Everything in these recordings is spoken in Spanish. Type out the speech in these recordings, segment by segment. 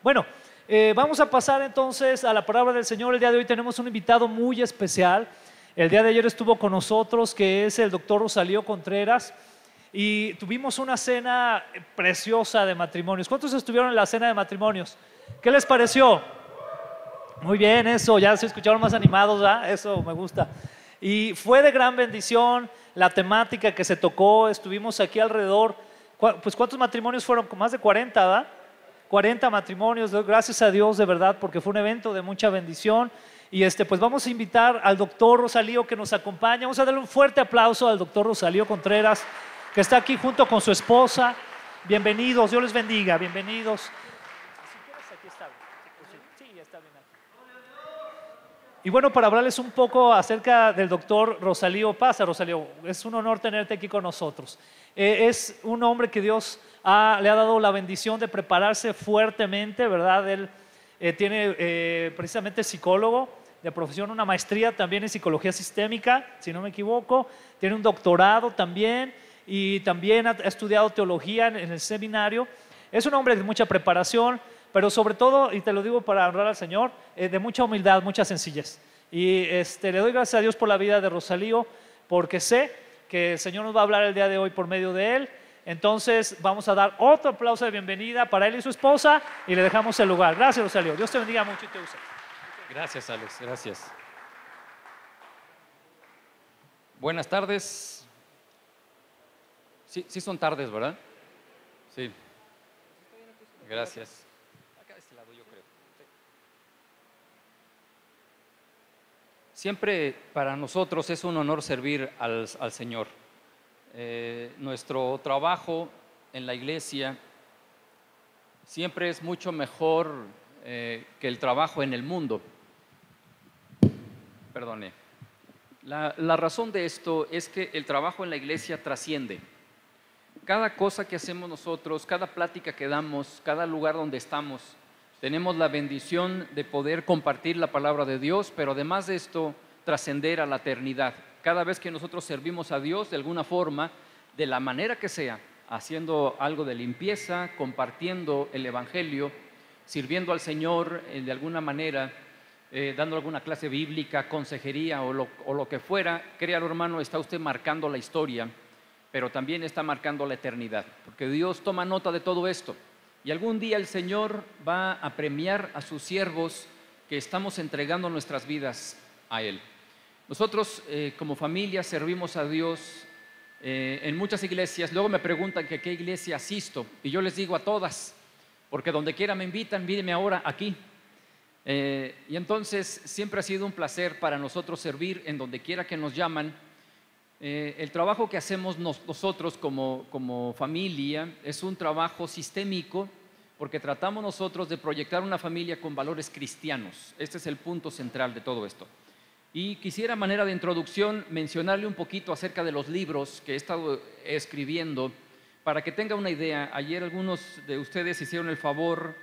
Bueno, vamos a pasar entonces a la palabra del Señor. El día de hoy tenemos un invitado muy especial. El día de ayer estuvo con nosotros, que es el doctor Rosalío Contreras, y tuvimos una cena preciosa de matrimonios. ¿Cuántos estuvieron en la cena de matrimonios? ¿Qué les pareció? Muy bien, eso, ya se escucharon más animados, ¿verdad? Eso me gusta. Y fue de gran bendición la temática que se tocó. Estuvimos aquí alrededor, pues ¿cuántos matrimonios fueron? Más de 40, ¿verdad? 40 matrimonios, gracias a Dios de verdad, porque fue un evento de mucha bendición. Y pues vamos a invitar al doctor Rosalío que nos acompaña. Vamos a darle un fuerte aplauso al doctor Rosalío Contreras, que está aquí junto con su esposa. Bienvenidos, Dios les bendiga, bienvenidos. Si quieres, aquí está bien. Sí, está bien aquí. Y bueno, para hablarles un poco acerca del doctor Rosalío. Pasa, Rosalío, es un honor tenerte aquí con nosotros. Es un hombre que Dios le ha dado la bendición de prepararse fuertemente, ¿verdad? Él tiene precisamente psicólogo de profesión, una maestría también en psicología sistémica, si no me equivoco, tiene un doctorado también y también ha estudiado teología en el seminario. Es un hombre de mucha preparación, pero sobre todo, y te lo digo para honrar al Señor, de mucha humildad, mucha sencillez. Y le doy gracias a Dios por la vida de Rosalío, porque sé que el Señor nos va a hablar el día de hoy por medio de él. Entonces vamos a dar otro aplauso de bienvenida para él y su esposa y le dejamos el lugar. Gracias, Rosalío. Dios te bendiga mucho y te use. Gracias, Alex. Gracias. Buenas tardes. Sí son tardes, ¿verdad? Sí. Gracias. Acá de este lado, yo creo. Siempre para nosotros es un honor servir al Señor. Nuestro trabajo en la iglesia siempre es mucho mejor que el trabajo en el mundo. Perdone. La razón de esto es que el trabajo en la iglesia trasciende. Cada cosa que hacemos nosotros, cada plática que damos, cada lugar donde estamos, tenemos la bendición de poder compartir la palabra de Dios, pero además de esto, trascender a la eternidad. Cada vez que nosotros servimos a Dios de alguna forma, de la manera que sea, haciendo algo de limpieza, compartiendo el evangelio, sirviendo al Señor de alguna manera, dando alguna clase bíblica, consejería o lo que fuera, créalo, hermano, está usted marcando la historia, pero también está marcando la eternidad, porque Dios toma nota de todo esto. Y algún día el Señor va a premiar a sus siervos que estamos entregando nuestras vidas a Él. Nosotros como familia servimos a Dios en muchas iglesias. Luego me preguntan que qué iglesia asisto y yo les digo a todas, porque donde quiera me invitan, mírenme ahora aquí. Y entonces siempre ha sido un placer para nosotros servir en donde quiera que nos llaman. El trabajo que hacemos nosotros como familia es un trabajo sistémico, porque tratamos nosotros de proyectar una familia con valores cristianos. Este es el punto central de todo esto. Y quisiera, a manera de introducción, mencionarle un poquito acerca de los libros que he estado escribiendo para que tenga una idea. Ayer algunos de ustedes hicieron el favor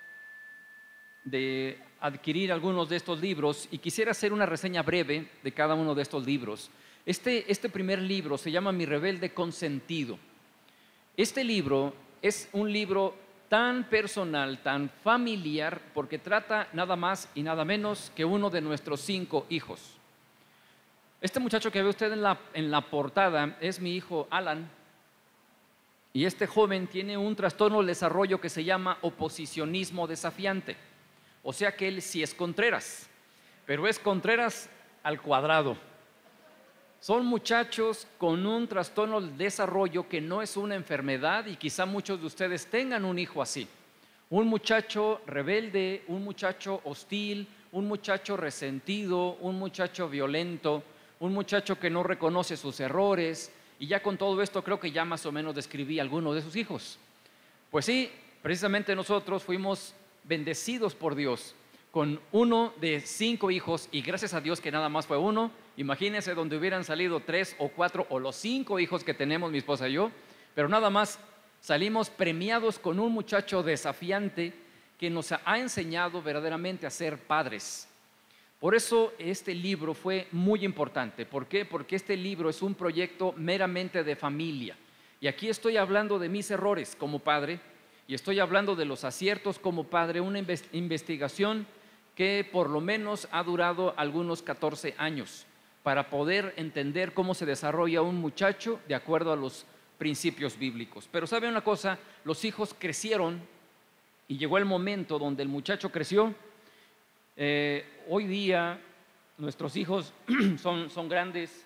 de adquirir algunos de estos libros y quisiera hacer una reseña breve de cada uno de estos libros. Este primer libro se llama Mi rebelde consentido. Este libro es un libro tan personal, tan familiar, porque trata nada más y nada menos que uno de nuestros 5 hijos. Este muchacho que ve usted en la portada es mi hijo Alan, y este joven tiene un trastorno del desarrollo que se llama oposicionismo desafiante. O sea que él sí es Contreras, pero es Contreras al cuadrado. Son muchachos con un trastorno del desarrollo que no es una enfermedad, y quizá muchos de ustedes tengan un hijo así. Un muchacho rebelde, un muchacho hostil, un muchacho resentido, un muchacho violento, un muchacho que no reconoce sus errores. Y ya con todo esto creo que ya más o menos describí a alguno de sus hijos. Pues sí, precisamente nosotros fuimos bendecidos por Dios con uno de 5 hijos, y gracias a Dios que nada más fue uno. Imagínense donde hubieran salido 3 o 4 o los 5 hijos que tenemos mi esposa y yo, pero nada más salimos premiados con un muchacho desafiante que nos ha enseñado verdaderamente a ser padres. Por eso este libro fue muy importante. ¿Por qué? Porque este libro es un proyecto meramente de familia. Y aquí estoy hablando de mis errores como padre, Y estoy hablando de los aciertos como padre, una investigación que por lo menos ha durado algunos 14 años para poder entender cómo se desarrolla un muchacho de acuerdo a los principios bíblicos. Pero ¿sabe una cosa? Los hijos crecieron y llegó el momento donde el muchacho creció. Hoy día nuestros hijos son grandes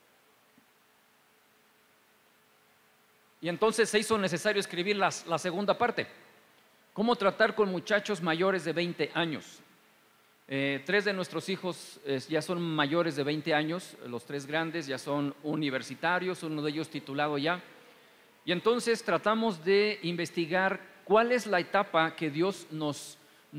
y entonces se hizo necesario escribir la segunda parte. ¿Cómo tratar con muchachos mayores de 20 años? 3 de nuestros hijos ya son mayores de 20 años, los 3 grandes ya son universitarios, uno de ellos titulado ya. Y entonces tratamos de investigar cuál es la etapa que Dios nos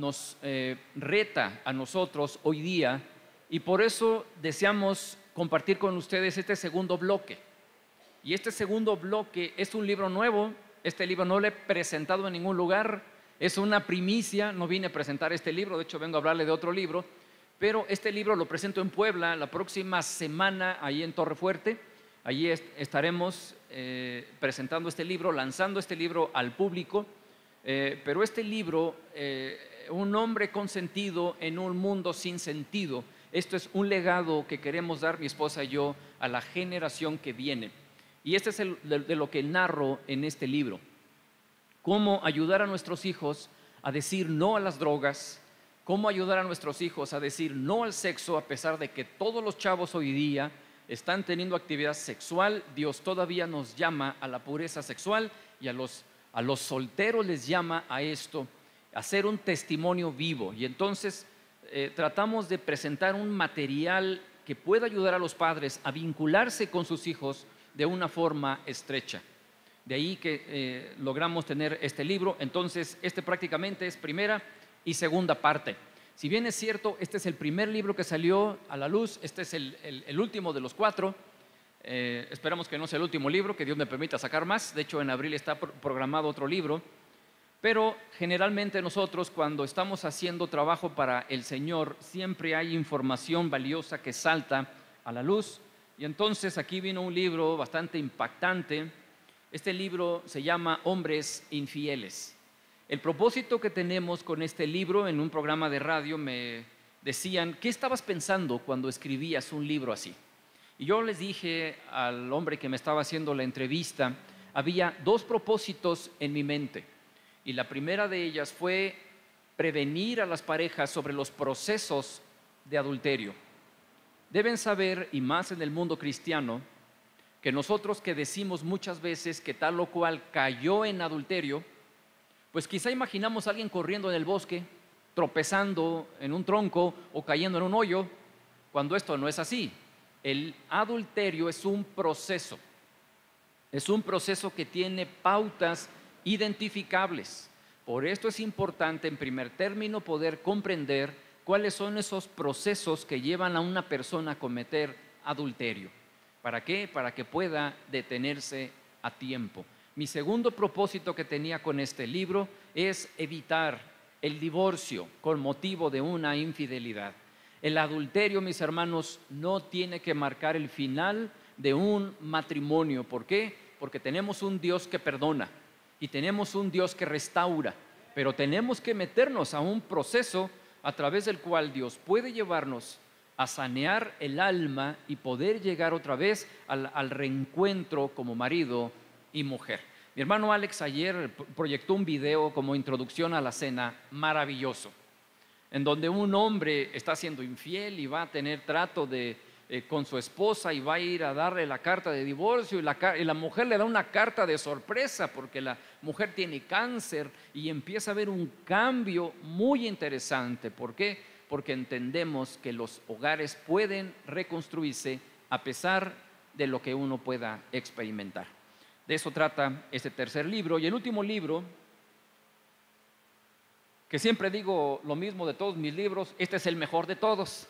reta a nosotros hoy día, y por eso deseamos compartir con ustedes este segundo bloque. Y este segundo bloque es un libro nuevo. Este libro no lo he presentado en ningún lugar, es una primicia. No vine a presentar este libro, de hecho vengo a hablarle de otro libro, pero este libro lo presento en Puebla la próxima semana, ahí en Torrefuerte. Allí estaremos presentando este libro, lanzando este libro al público. Pero este libro, un hombre con sentido en un mundo sin sentido, esto es un legado que queremos dar mi esposa y yo a la generación que viene. Y este es de lo que narro en este libro. Cómo ayudar a nuestros hijos a decir no a las drogas, cómo ayudar a nuestros hijos a decir no al sexo, a pesar de que todos los chavos hoy día están teniendo actividad sexual. Dios todavía nos llama a la pureza sexual, y a los solteros les llama a esto, a ser un testimonio vivo. Y entonces tratamos de presentar un material que pueda ayudar a los padres a vincularse con sus hijos de una forma estrecha. De ahí que logramos tener este libro. Entonces este prácticamente es primera y segunda parte. Si bien es cierto, este es el primer libro que salió a la luz, este es el último de los 4. Esperamos que no sea el último libro, que Dios me permita sacar más. De hecho, en abril está programado otro libro. Pero generalmente nosotros, cuando estamos haciendo trabajo para el Señor, siempre hay información valiosa que salta a la luz. Y entonces aquí vino un libro bastante impactante. Este libro se llama Hombres Infieles. El propósito que tenemos con este libro, en un programa de radio me decían: ¿qué estabas pensando cuando escribías un libro así? Y yo les dije al hombre que me estaba haciendo la entrevista, había 2 propósitos en mi mente. Y la primera de ellas fue prevenir a las parejas sobre los procesos de adulterio. Deben saber, y más en el mundo cristiano, que nosotros que decimos muchas veces que tal o cual cayó en adulterio, pues quizá imaginamos a alguien corriendo en el bosque, tropezando en un tronco o cayendo en un hoyo, cuando esto no es así. El adulterio es un proceso que tiene pautas identificables. Por esto es importante, en primer término, poder comprender cuáles son esos procesos que llevan a una persona a cometer adulterio. ¿Para qué? Para que pueda detenerse a tiempo. Mi segundo propósito que tenía con este libro es evitar el divorcio con motivo de una infidelidad. El adulterio, mis hermanos, no tiene que marcar el final de un matrimonio. ¿Por qué? Porque tenemos un Dios que perdona y tenemos un Dios que restaura, pero tenemos que meternos a un proceso a través del cual Dios puede llevarnos a sanear el alma y poder llegar otra vez al reencuentro como marido y mujer. Mi hermano Alex ayer proyectó un video como introducción a la cena maravilloso, en donde un hombre está siendo infiel y va a tener trato con su esposa y va a ir a darle la carta de divorcio, y la mujer le da una carta de sorpresa porque la mujer tiene cáncer, y empieza a haber un cambio muy interesante. ¿Por qué? Porque entendemos que los hogares pueden reconstruirse a pesar de lo que uno pueda experimentar. De eso trata este tercer libro. Y el último libro, que siempre digo lo mismo de todos mis libros, este es el mejor de todos.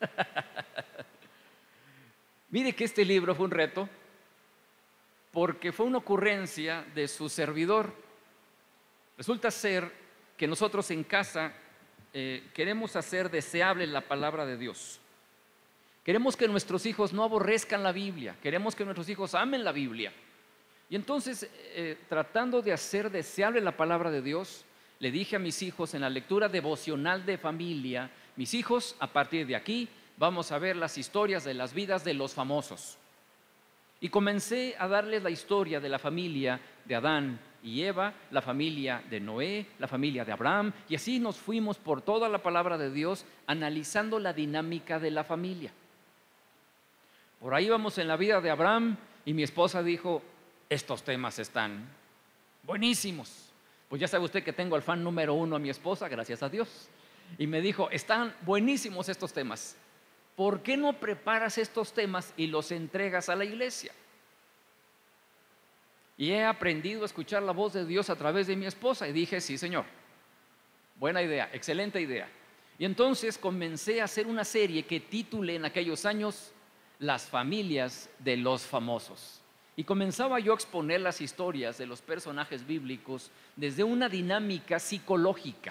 Mire que este libro fue un reto, porque fue una ocurrencia de su servidor. Resulta ser que nosotros en casa queremos hacer deseable la palabra de Dios. Queremos que nuestros hijos no aborrezcan la Biblia, queremos que nuestros hijos amen la Biblia. Y entonces, tratando de hacer deseable la palabra de Dios, le dije a mis hijos en la lectura devocional de familia: mis hijos, a partir de aquí vamos a ver las historias de las vidas de los famosos. Y comencé a darles la historia de la familia de Adán y Eva, la familia de Noé, la familia de Abraham, y así nos fuimos por toda la palabra de Dios analizando la dinámica de la familia. Por ahí vamos en la vida de Abraham y mi esposa dijo: estos temas están buenísimos. Pues ya sabe usted que tengo al fan número 1 a mi esposa, gracias a Dios. Y me dijo: están buenísimos estos temas. ¿Por qué no preparas estos temas y los entregas a la iglesia? Y he aprendido a escuchar la voz de Dios a través de mi esposa y dije: sí, Señor, buena idea, excelente idea. Y entonces comencé a hacer una serie que titulé en aquellos años Las familias de los famosos. Y comenzaba yo a exponer las historias de los personajes bíblicos desde una dinámica psicológica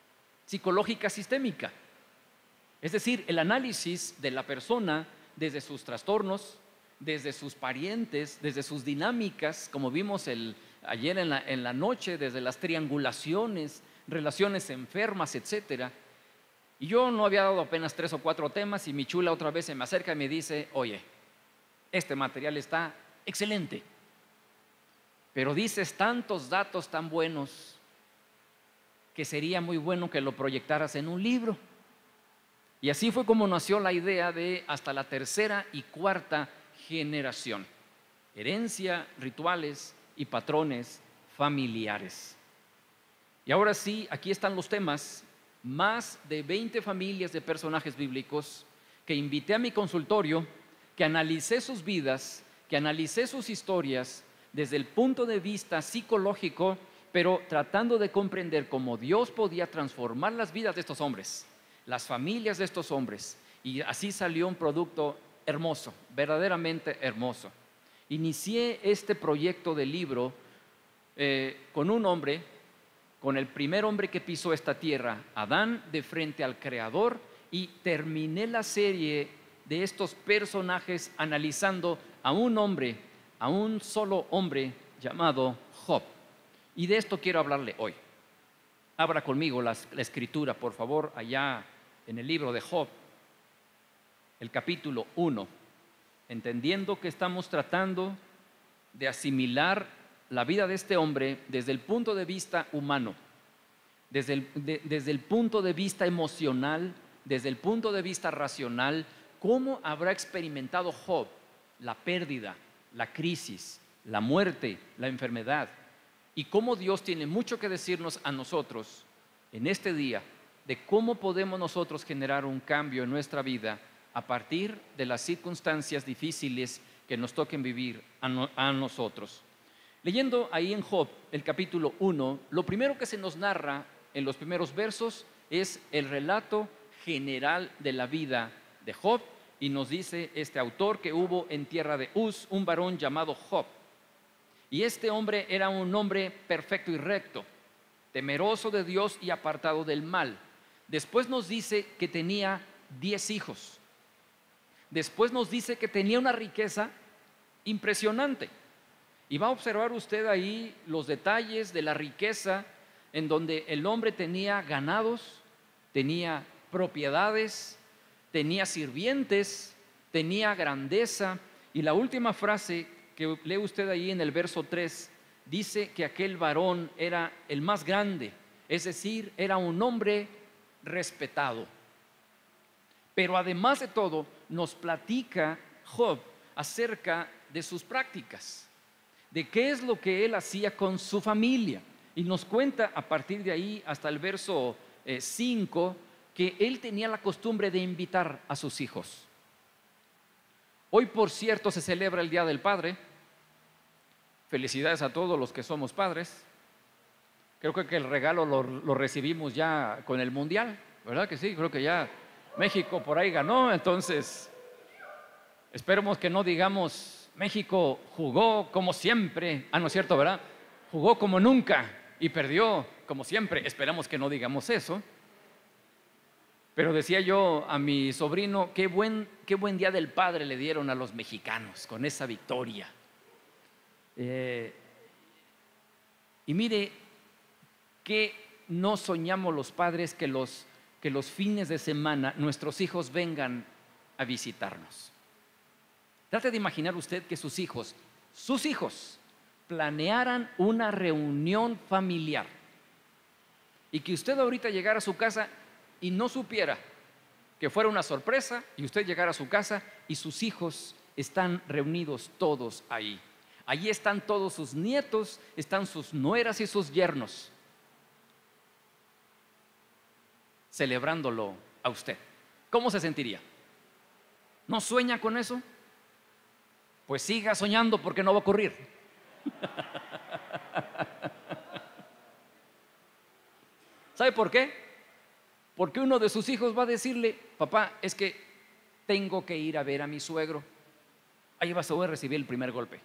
sistémica. Es decir, el análisis de la persona desde sus trastornos, desde sus parientes, desde sus dinámicas, como vimos ayer en la noche, desde las triangulaciones, relaciones enfermas, etcétera. Y yo no había dado apenas 3 o 4 temas y mi chula otra vez se me acerca y me dice: oye, este material está excelente, pero dices tantos datos tan buenos que sería muy bueno que lo proyectaras en un libro. Y así fue como nació la idea de hasta la 3ª y 4ª generación: herencia, rituales y patrones familiares. Y ahora sí, aquí están los temas: más de 20 familias de personajes bíblicos que invité a mi consultorio, que analicé sus vidas, que analicé sus historias desde el punto de vista psicológico, pero tratando de comprender cómo Dios podía transformar las vidas de estos hombres, las familias de estos hombres. Y así salió un producto hermoso, verdaderamente hermoso. Inicié este proyecto de libro con un hombre, con el primer hombre que pisó esta tierra, Adán, de frente al Creador, y terminé la serie de estos personajes analizando a un hombre, a un solo hombre llamado Job. Y de esto quiero hablarle hoy. Abra conmigo la escritura, por favor, allá en el libro de Job, el capítulo 1, entendiendo que estamos tratando de asimilar la vida de este hombre desde el punto de vista humano, desde el punto de vista emocional, desde el punto de vista racional. ¿Cómo habrá experimentado Job la pérdida, la crisis, la muerte, la enfermedad? Y cómo Dios tiene mucho que decirnos a nosotros en este día de cómo podemos nosotros generar un cambio en nuestra vida a partir de las circunstancias difíciles que nos toquen vivir a nosotros. Leyendo ahí en Job el capítulo 1, lo primero que se nos narra en los primeros versos es el relato general de la vida de Job, y nos dice este autor que hubo en tierra de Uz un varón llamado Job. Y este hombre era un hombre perfecto y recto, temeroso de Dios y apartado del mal. Después nos dice que tenía 10 hijos. Después nos dice que tenía una riqueza impresionante. Y va a observar usted ahí los detalles de la riqueza, en donde el hombre tenía ganados, tenía propiedades, tenía sirvientes, tenía grandeza. Y la última frase que lee usted ahí en el verso 3 dice que aquel varón era el más grande, es decir, era un hombre respetado. Pero además de todo, nos platica Job acerca de sus prácticas, de qué es lo que él hacía con su familia. Y nos cuenta a partir de ahí hasta el verso 5 que él tenía la costumbre de invitar a sus hijos. Hoy, por cierto, se celebra el Día del Padre. Felicidades a todos los que somos padres. Creo que el regalo lo recibimos ya con el Mundial, ¿verdad que sí? Creo que ya México por ahí ganó, entonces esperemos que no digamos México jugó como siempre. No es cierto, ¿verdad? Jugó como nunca y perdió como siempre. Esperamos que no digamos eso. Pero decía yo a mi sobrino, qué buen Día del Padre le dieron a los mexicanos con esa victoria. Eh, y mire que no soñamos los padres que los fines de semana nuestros hijos vengan a visitarnos. Trate de imaginar usted que sus hijos planearan una reunión familiar y que usted ahorita llegara a su casa y no supiera, que fuera una sorpresa, y usted llegara a su casa y sus hijos están reunidos todos ahí. Allí están todos sus nietos, están sus nueras y sus yernos, celebrándolo a usted. ¿Cómo se sentiría? ¿No sueña con eso? Pues siga soñando, porque no va a ocurrir. ¿Sabe por qué? Porque uno de sus hijos va a decirle: papá, es que tengo que ir a ver a mi suegro. Ahí vas a recibir el primer golpe.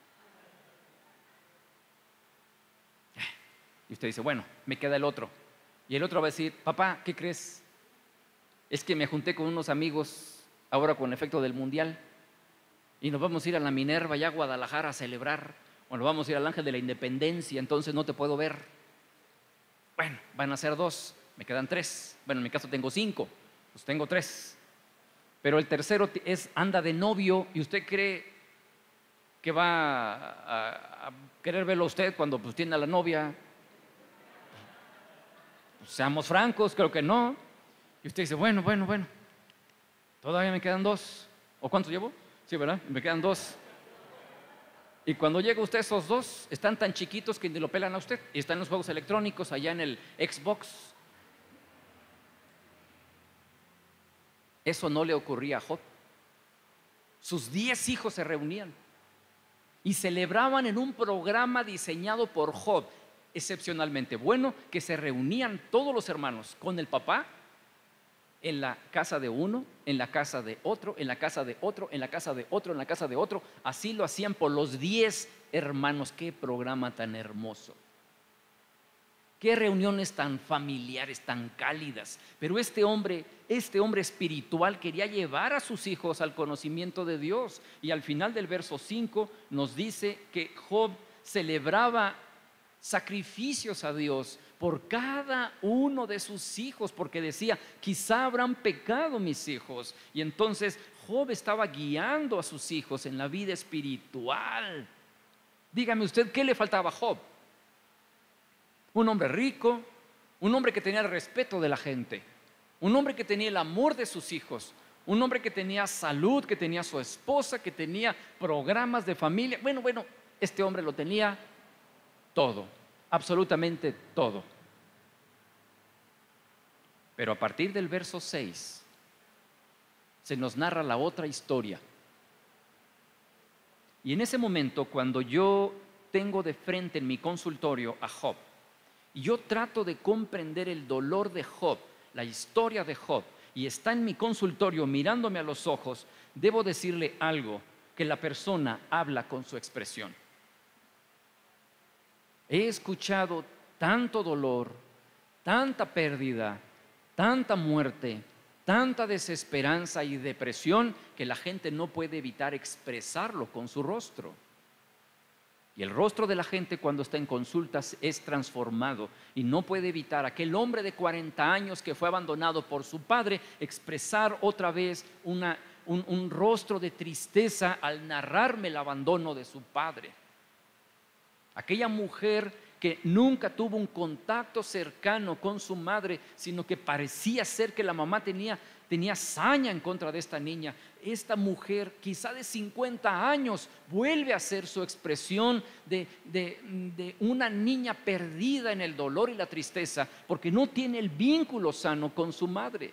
Y usted dice: bueno, me queda el otro. Y el otro va a decir: papá, ¿qué crees? Es que me junté con unos amigos ahora con efecto del mundial y nos vamos a ir a la Minerva, allá a Guadalajara, a celebrar, o nos vamos a ir al Ángel de la Independencia, entonces no te puedo ver. Bueno, van a ser 2, me quedan 3. Bueno, en mi caso tengo 5, pues tengo 3. Pero el tercero anda de novio, y usted cree que va a querer verlo a usted cuando pues tiene a la novia. Pues, seamos francos, creo que no. Y usted dice: bueno, todavía me quedan 2. ¿O cuántos llevo? Sí, ¿verdad? Me quedan 2. Y cuando llega usted, esos 2 están tan chiquitos que ni lo pelan a usted, y están en los juegos electrónicos, allá en el Xbox. Eso no le ocurría a Job. Sus 10 hijos se reunían y celebraban en un programa diseñado por Job, excepcionalmente bueno, que se reunían todos los hermanos con el papá en la casa de uno, en la casa de otro, en la casa de otro, en la casa de otro, en la casa de otro. Así lo hacían por los 10 hermanos. Qué programa tan hermoso. Qué reuniones tan familiares, tan cálidas. Pero este hombre espiritual quería llevar a sus hijos al conocimiento de Dios. Y al final del verso 5 nos dice que Job celebraba sacrificios a Dios por cada uno de sus hijos, porque decía: quizá habrán pecado mis hijos. Y entonces Job estaba guiando a sus hijos en la vida espiritual. Dígame usted, ¿qué le faltaba a Job? Un hombre rico, un hombre que tenía el respeto de la gente, un hombre que tenía el amor de sus hijos, un hombre que tenía salud, que tenía su esposa, que tenía programas de familia. Bueno, este hombre lo tenía todo, absolutamente todo. Pero a partir del verso 6 se nos narra la otra historia. Y en ese momento, cuando yo tengo de frente en mi consultorio a Job, y yo trato de comprender el dolor de Job, la historia de Job, y está en mi consultorio mirándome a los ojos, debo decirle algo: que la persona habla con su expresión. He escuchado tanto dolor, tanta pérdida, tanta muerte, tanta desesperanza y depresión, que la gente no puede evitar expresarlo con su rostro. Y el rostro de la gente, cuando está en consultas, es transformado, y no puede evitar aquel hombre de 40 años que fue abandonado por su padre expresar otra vez un rostro de tristeza al narrarme el abandono de su padre. Aquella mujer que nunca tuvo un contacto cercano con su madre, sino que parecía ser que la mamá tenía saña en contra de esta niña. Esta mujer, quizá de 50 años, vuelve a ser su expresión de una niña perdida en el dolor y la tristeza, porque no tiene el vínculo sano con su madre.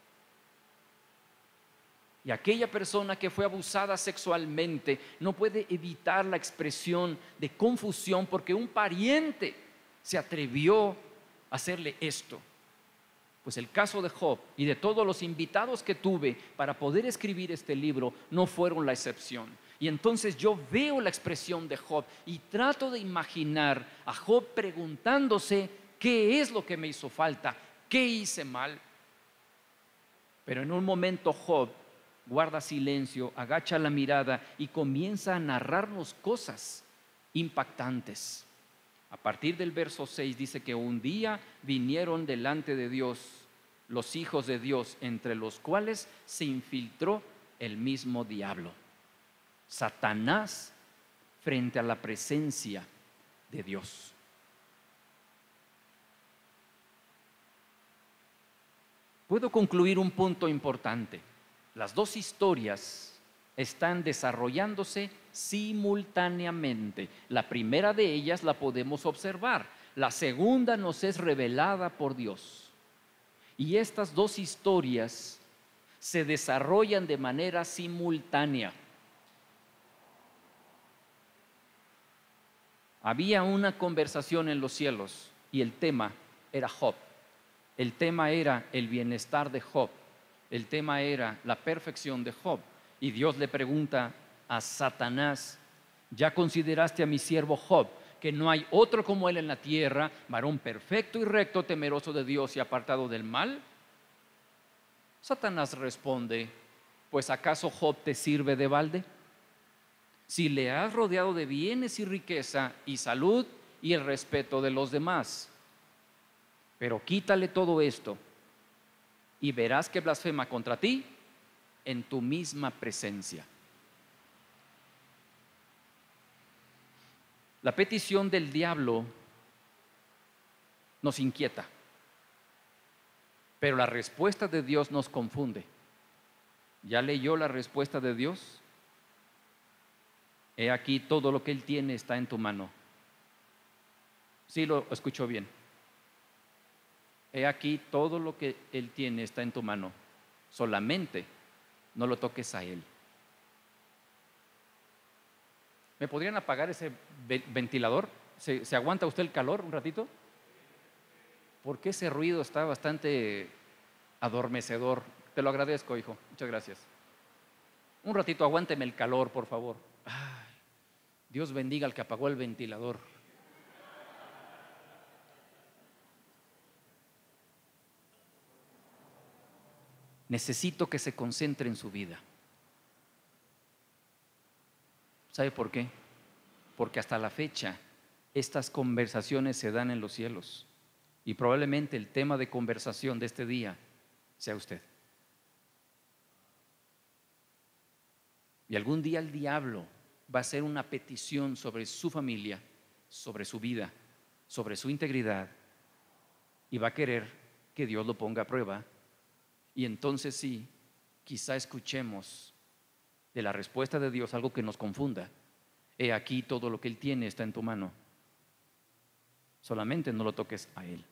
Y aquella persona que fue abusada sexualmente no puede evitar la expresión de confusión, porque un pariente se atrevió a hacerle esto. Pues el caso de Job y de todos los invitados que tuve para poder escribir este libro no fueron la excepción. Y entonces yo veo la expresión de Job y trato de imaginar a Job preguntándose: ¿qué es lo que me hizo falta? ¿Qué hice mal? Pero en un momento Job guarda silencio, agacha la mirada y comienza a narrarnos cosas impactantes. A partir del verso 6 dice que un día vinieron delante de Dios los hijos de Dios, entre los cuales se infiltró el mismo diablo, Satanás, frente a la presencia de Dios. Puedo concluir un punto importante. Las dos historias están desarrollándose simultáneamente. La primera de ellas la podemos observar. La segunda nos es revelada por Dios. Y estas dos historias se desarrollan de manera simultánea. Había una conversación en los cielos y el tema era Job. El tema era el bienestar de Job. El tema era la perfección de Job. Y Dios le pregunta a Satanás: ¿ya consideraste a mi siervo Job, que no hay otro como él en la tierra, varón perfecto y recto, temeroso de Dios y apartado del mal? Satanás responde: ¿pues acaso Job te sirve de balde? Si le has rodeado de bienes y riqueza y salud y el respeto de los demás. Pero quítale todo esto y verás que blasfema contra ti en tu misma presencia. La petición del diablo nos inquieta, pero la respuesta de Dios nos confunde. ¿Ya leyó la respuesta de Dios? He aquí, todo lo que Él tiene está en tu mano. Sí, lo escuchó bien. He aquí, todo lo que Él tiene está en tu mano. Solamente no lo toques a Él. ¿Me podrían apagar ese ventilador? ¿Se aguanta usted el calor un ratito? Porque ese ruido está bastante adormecedor. Te lo agradezco, hijo. Muchas gracias. Un ratito, aguánteme el calor, por favor. Ay, Dios bendiga al que apagó el ventilador. Necesito que se concentre en su vida. ¿Sabe por qué? Porque hasta la fecha estas conversaciones se dan en los cielos y probablemente el tema de conversación de este día sea usted. Y algún día el diablo va a hacer una petición sobre su familia, sobre su vida, sobre su integridad, y va a querer que Dios lo ponga a prueba. Y entonces sí, quizá escuchemos de la respuesta de Dios algo que nos confunda. He aquí, todo lo que Él tiene está en tu mano. Solamente no lo toques a Él.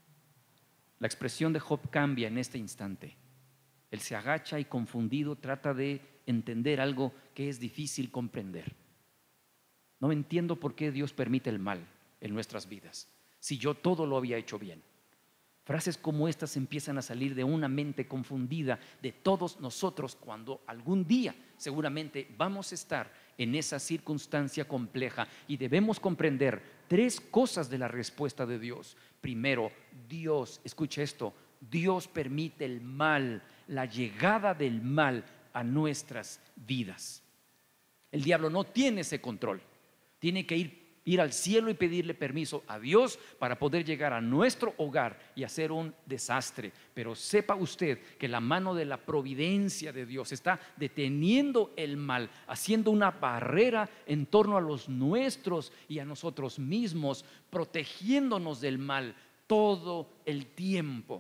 La expresión de Job cambia en este instante. Él se agacha y confundido trata de entender algo que es difícil comprender. No entiendo por qué Dios permite el mal en nuestras vidas, si yo todo lo había hecho bien. Frases como estas empiezan a salir de una mente confundida de todos nosotros cuando algún día seguramente vamos a estar en esa circunstancia compleja y debemos comprender tres cosas de la respuesta de Dios. Primero, Dios, escuche esto, Dios permite el mal, la llegada del mal a nuestras vidas. El diablo no tiene ese control, tiene que ir al cielo y pedirle permiso a Dios para poder llegar a nuestro hogar y hacer un desastre. Pero sepa usted que la mano de la providencia de Dios está deteniendo el mal, haciendo una barrera en torno a los nuestros y a nosotros mismos, protegiéndonos del mal todo el tiempo.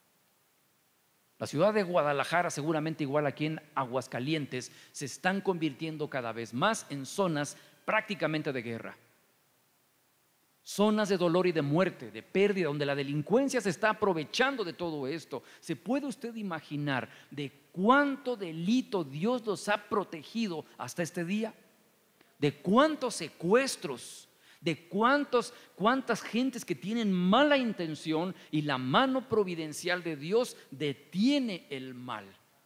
La ciudad de Guadalajara, seguramente igual aquí en Aguascalientes, se están convirtiendo cada vez más en zonas prácticamente de guerra. Zonas de dolor y de muerte, de pérdida, donde la delincuencia se está aprovechando de todo esto. ¿Se puede usted imaginar de cuánto delito Dios los ha protegido hasta este día? ¿De cuántos secuestros? ¿De cuántas gentes que tienen mala intención y la mano providencial de Dios detiene el mal?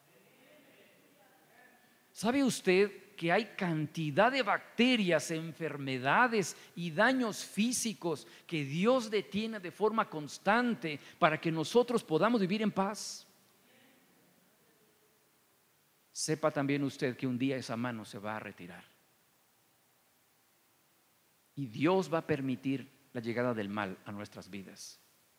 ¿Sabe usted que hay cantidad de bacterias, enfermedades y daños físicos que Dios detiene de forma constante para que nosotros podamos vivir en paz? Sepa también usted que un día esa mano se va a retirar. Y Dios va a permitir la llegada del mal a nuestras vidas.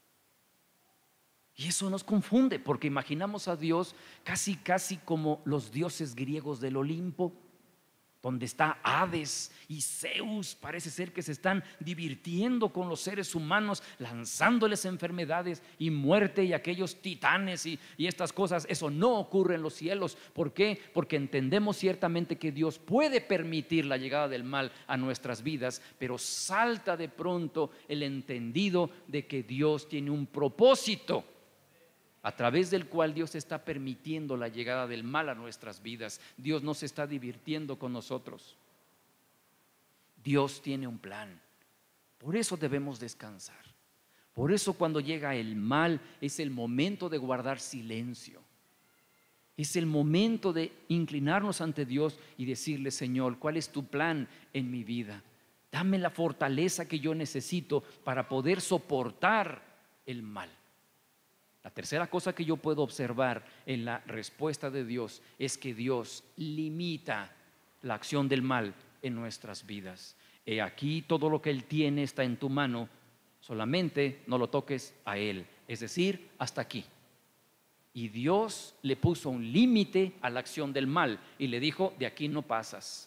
Y eso nos confunde, porque imaginamos a Dios casi como los dioses griegos del Olimpo, donde está Hades y Zeus. Parece ser que se están divirtiendo con los seres humanos, lanzándoles enfermedades y muerte y aquellos titanes y estas cosas. Eso no ocurre en los cielos. ¿Por qué? Porque entendemos ciertamente que Dios puede permitir la llegada del mal a nuestras vidas, pero salta de pronto el entendido de que Dios tiene un propósito a través del cual Dios está permitiendo la llegada del mal a nuestras vidas. Dios no se está divirtiendo con nosotros. Dios tiene un plan. Por eso debemos descansar. Por eso cuando llega el mal es el momento de guardar silencio. Es el momento de inclinarnos ante Dios y decirle: Señor, ¿cuál es tu plan en mi vida? Dame la fortaleza que yo necesito para poder soportar el mal. La tercera cosa que yo puedo observar en la respuesta de Dios es que Dios limita la acción del mal en nuestras vidas. He aquí, todo lo que Él tiene está en tu mano, solamente no lo toques a Él, es decir, hasta aquí. Y Dios le puso un límite a la acción del mal y le dijo: de aquí no pasas.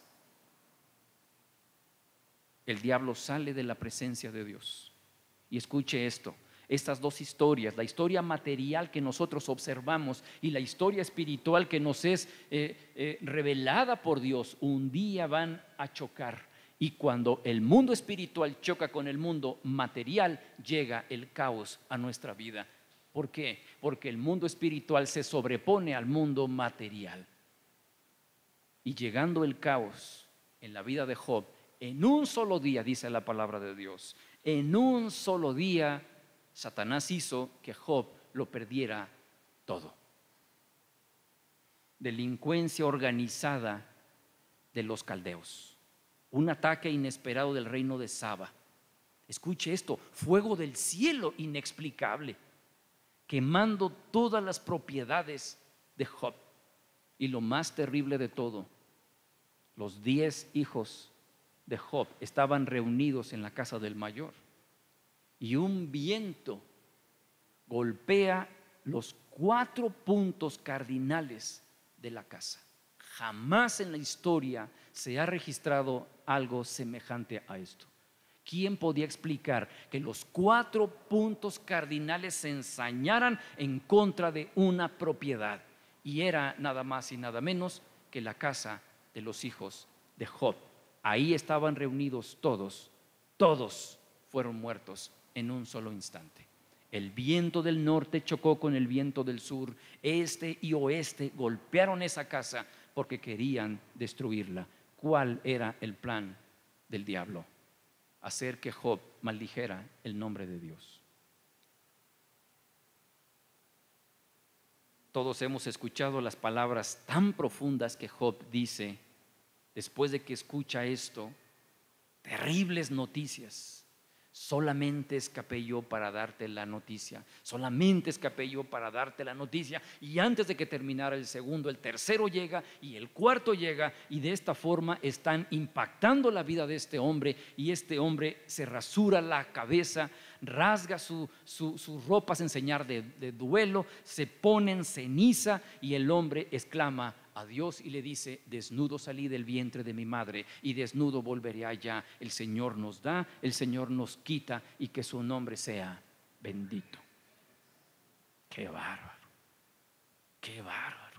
El diablo sale de la presencia de Dios. Y escuche esto: estas dos historias, la historia material que nosotros observamos y la historia espiritual que nos es revelada por Dios, un día van a chocar. Y cuando el mundo espiritual choca con el mundo material, llega el caos a nuestra vida. ¿Por qué? Porque el mundo espiritual se sobrepone al mundo material. Y llegando el caos en la vida de Job, en un solo día, dice la palabra de Dios, en un solo día Satanás hizo que Job lo perdiera todo. Delincuencia organizada de los caldeos, un ataque inesperado del reino de Saba. Escuche esto: fuego del cielo inexplicable, quemando todas las propiedades de Job. Y lo más terrible de todo, los 10 hijos de Job estaban reunidos en la casa del mayor. Y un viento golpea los 4 puntos cardinales de la casa. Jamás en la historia se ha registrado algo semejante a esto. ¿Quién podía explicar que los 4 puntos cardinales se ensañaran en contra de una propiedad? Y era nada más y nada menos que la casa de los hijos de Job. Ahí estaban reunidos todos fueron muertos en un solo instante. El viento del norte chocó con el viento del sur, este y oeste golpearon esa casa porque querían destruirla. ¿Cuál era el plan del diablo? Hacer que Job maldijera el nombre de Dios. Todos hemos escuchado las palabras tan profundas que Job dice después de que escucha esto: terribles noticias. Solamente escapé yo para darte la noticia. Solamente escapé yo para darte la noticia. Y antes de que terminara el segundo, el tercero llega y el cuarto llega. Y de esta forma están impactando la vida de este hombre. Y este hombre se rasura la cabeza, rasga sus ropas en señal de duelo, se pone en ceniza. Y el hombre exclama a Dios y le dice: desnudo salí del vientre de mi madre y desnudo volveré allá. El Señor nos da, el Señor nos quita, y que su nombre sea bendito. Qué bárbaro, qué bárbaro.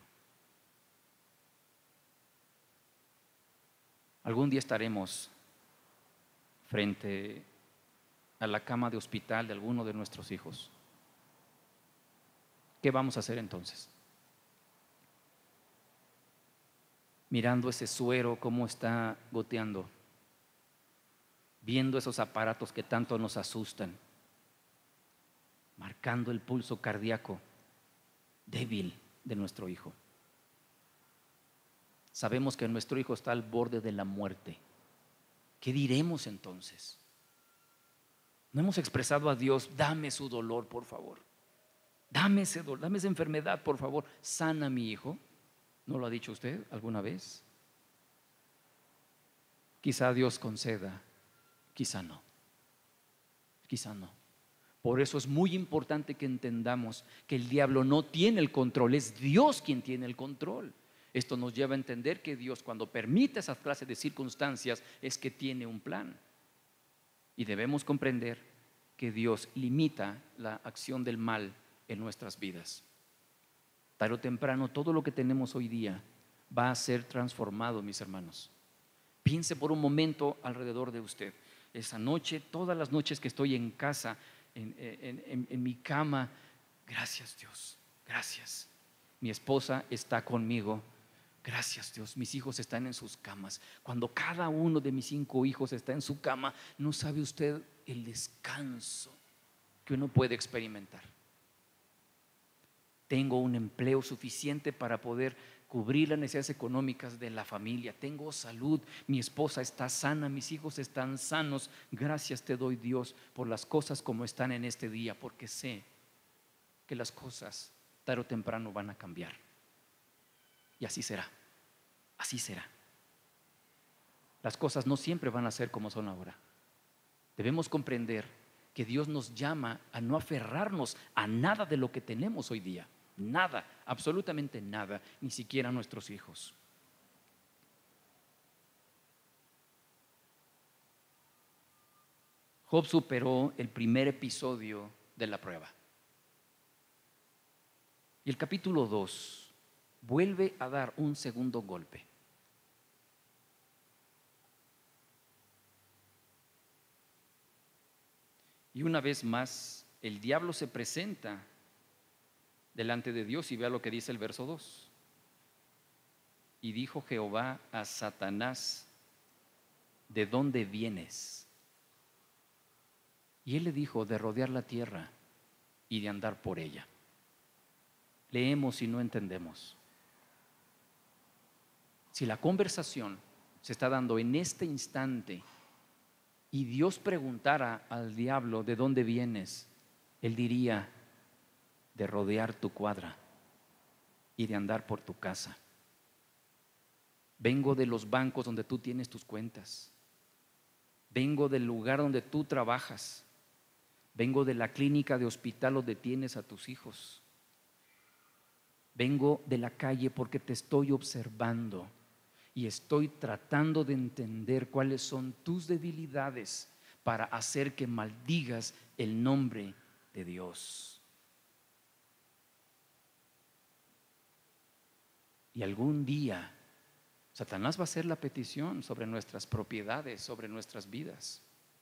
Algún día estaremos frente a la cama de hospital de alguno de nuestros hijos. ¿Qué vamos a hacer entonces? Mirando ese suero cómo está goteando, viendo esos aparatos que tanto nos asustan, marcando el pulso cardíaco débil de nuestro hijo. Sabemos que nuestro hijo está al borde de la muerte. ¿Qué diremos entonces? No hemos expresado a Dios: dame su dolor, por favor. Dame ese dolor, dame esa enfermedad, por favor. Sana a mi hijo. ¿No lo ha dicho usted alguna vez? Quizá Dios conceda Quizá no, quizá no. Por eso es muy importante que entendamos que el diablo no tiene el control, es Dios quien tiene el control. Esto nos lleva a entender que Dios, cuando permite esa clase de circunstancias, es que tiene un plan. Y debemos comprender que Dios limita la acción del mal en nuestras vidas. Tarde o temprano, todo lo que tenemos hoy día va a ser transformado, mis hermanos. Piense por un momento alrededor de usted. Esa noche, todas las noches que estoy en casa, en mi cama, gracias Dios, gracias. Mi esposa está conmigo, gracias Dios. Mis hijos están en sus camas. Cuando cada uno de mis 5 hijos está en su cama, no sabe usted el descanso que uno puede experimentar. Tengo un empleo suficiente para poder cubrir las necesidades económicas de la familia. Tengo salud, mi esposa está sana, mis hijos están sanos. Gracias te doy, Dios, por las cosas como están en este día, porque sé que las cosas tarde o temprano van a cambiar. Y así será, así será. Las cosas no siempre van a ser como son ahora. Debemos comprender que Dios nos llama a no aferrarnos a nada de lo que tenemos hoy día. Nada, absolutamente nada, ni siquiera a nuestros hijos. Job superó el primer episodio de la prueba. Y el capítulo 2 vuelve a dar un segundo golpe. Y una vez más, el diablo se presenta delante de Dios, y vea lo que dice el verso 2. Y dijo Jehová a Satanás: ¿de dónde vienes? Y él le dijo: de rodear la tierra y de andar por ella. Leemos y no entendemos. Si la conversación se está dando en este instante y Dios preguntara al diablo: ¿de dónde vienes?, él diría: de rodear tu cuadra y de andar por tu casa. Vengo de los bancos donde tú tienes tus cuentas. Vengo del lugar donde tú trabajas. Vengo de la clínica de hospital donde tienes a tus hijos. Vengo de la calle porque te estoy observando y estoy tratando de entender cuáles son tus debilidades para hacer que maldigas el nombre de Dios. Y algún día Satanás va a hacer la petición sobre nuestras propiedades, sobre nuestras vidas.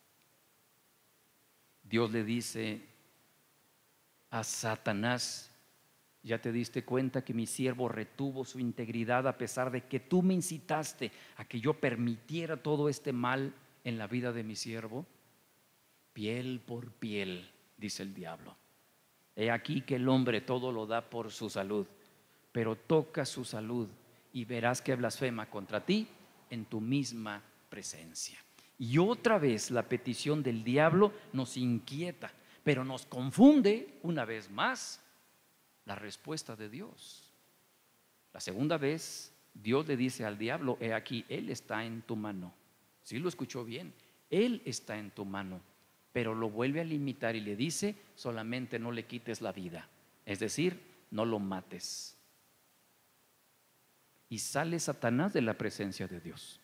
Dios le dice a Satanás: ¿ya te diste cuenta que mi siervo retuvo su integridad a pesar de que tú me incitaste a que yo permitiera todo este mal en la vida de mi siervo? Piel por piel, dice el diablo. He aquí que el hombre todo lo da por su salud, pero toca su salud y verás que blasfema contra ti en tu misma presencia. Y otra vez la petición del diablo nos inquieta, pero nos confunde una vez más la respuesta de Dios. La segunda vez Dios le dice al diablo: he aquí, él está en tu mano. ¿Sí lo escuchó bien? Él está en tu mano, pero lo vuelve a limitar y le dice: solamente no le quites la vida, es decir, no lo mates. Y sale Satanás de la presencia de Dios.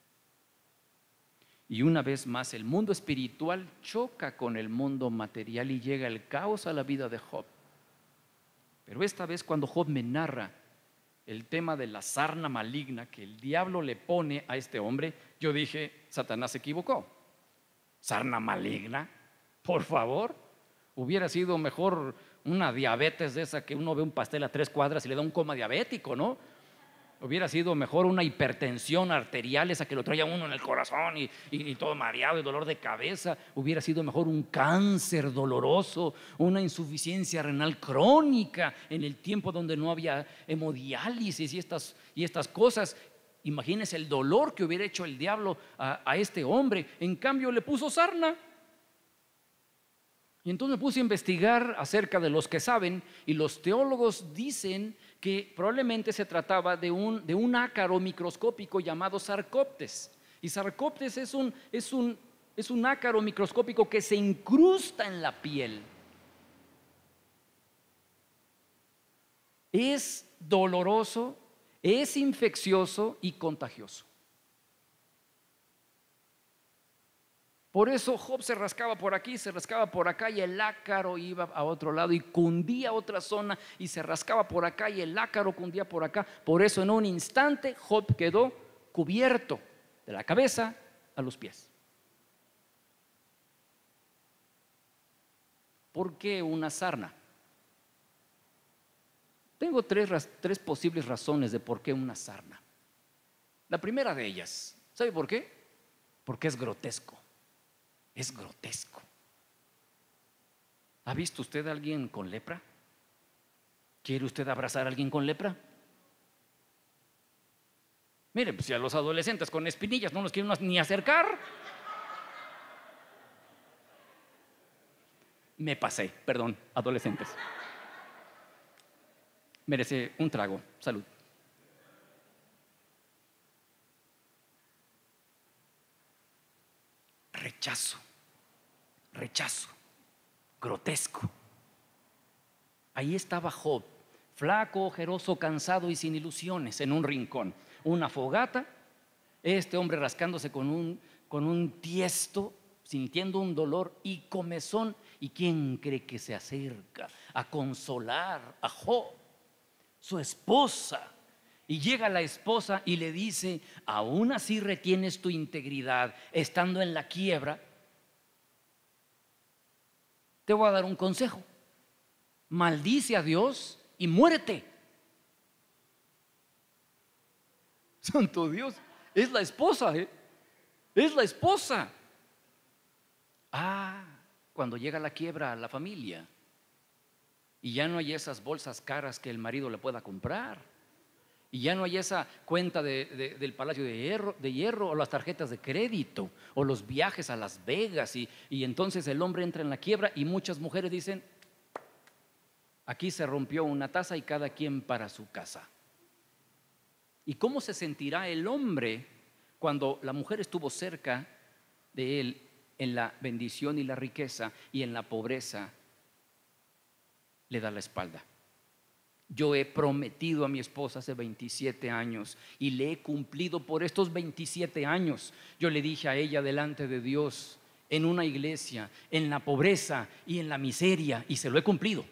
Y una vez más el mundo espiritual choca con el mundo material y llega el caos a la vida de Job. Pero esta vez, cuando Job me narra el tema de la sarna maligna que el diablo le pone a este hombre, yo dije: Satanás se equivocó. ¿Sarna maligna? Por favor, hubiera sido mejor una diabetes de esa que uno ve un pastel a 3 cuadras y le da un coma diabético, ¿no? Hubiera sido mejor una hipertensión arterial, esa que lo traía uno en el corazón y todo mareado y dolor de cabeza. Hubiera sido mejor un cáncer doloroso, una insuficiencia renal crónica en el tiempo donde no había hemodiálisis y estas cosas. Imagínense el dolor que hubiera hecho el diablo a este hombre. En cambio le puso sarna. Y entonces me puse a investigar acerca de los que saben, y los teólogos dicen que probablemente se trataba de un ácaro microscópico llamado Sarcoptes. Y Sarcoptes es un Es un ácaro microscópico que se incrusta en la piel. Es doloroso, es infeccioso y contagioso. Por eso Job se rascaba por aquí, se rascaba por acá y el ácaro iba a otro lado y cundía a otra zona y se rascaba por acá y el ácaro cundía por acá. Por eso en un instante Job quedó cubierto de la cabeza a los pies. ¿Por qué una sarna? Tengo tres posibles razones de por qué una sarna. La primera de ellas, ¿sabe por qué? Porque es grotesco. Es grotesco. ¿Ha visto usted a alguien con lepra? ¿Quiere usted abrazar a alguien con lepra? Mire, pues si a los adolescentes con espinillas no los quieren ni acercar. Me pasé, perdón, adolescentes. Merece un trago, salud. Rechazo, grotesco. Ahí estaba Job, flaco, ojeroso, cansado y sin ilusiones, en un rincón. Una fogata, este hombre rascándose con un tiesto, sintiendo un dolor y comezón. ¿Y quién cree que se acerca a consolar a Job? Su esposa. Y llega la esposa y le dice: aún así retienes tu integridad estando en la quiebra. Te voy a dar un consejo: maldice a Dios y muérete. Santo Dios, es la esposa, es la esposa. Cuando llega la quiebra a la familia y ya no hay esas bolsas caras que el marido le pueda comprar, y ya no hay esa cuenta del Palacio de Hierro, o las tarjetas de crédito, o los viajes a Las Vegas, y entonces el hombre entra en la quiebra y muchas mujeres dicen: aquí se rompió una taza y cada quien para su casa. ¿Y cómo se sentirá el hombre cuando la mujer estuvo cerca de él en la bendición y la riqueza, y en la pobreza le da la espalda? Yo he prometido a mi esposa hace 27 años y le he cumplido por estos 27 años. Yo le dije a ella delante de Dios, en una iglesia, en la pobreza y en la miseria, y se lo he cumplido.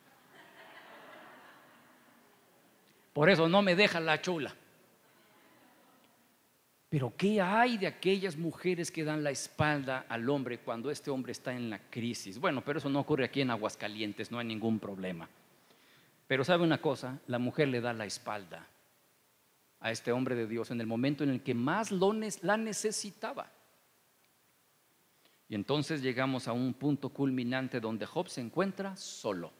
Por eso no me deja la chula. Pero ¿qué hay de aquellas mujeres que dan la espalda al hombre cuando este hombre está en la crisis? Bueno, pero eso no ocurre aquí en Aguascalientes, no hay ningún problema. Pero ¿sabe una cosa? La mujer le da la espalda a este hombre de Dios en el momento en el que más la necesitaba. Y entonces llegamos a un punto culminante donde Job se encuentra solo.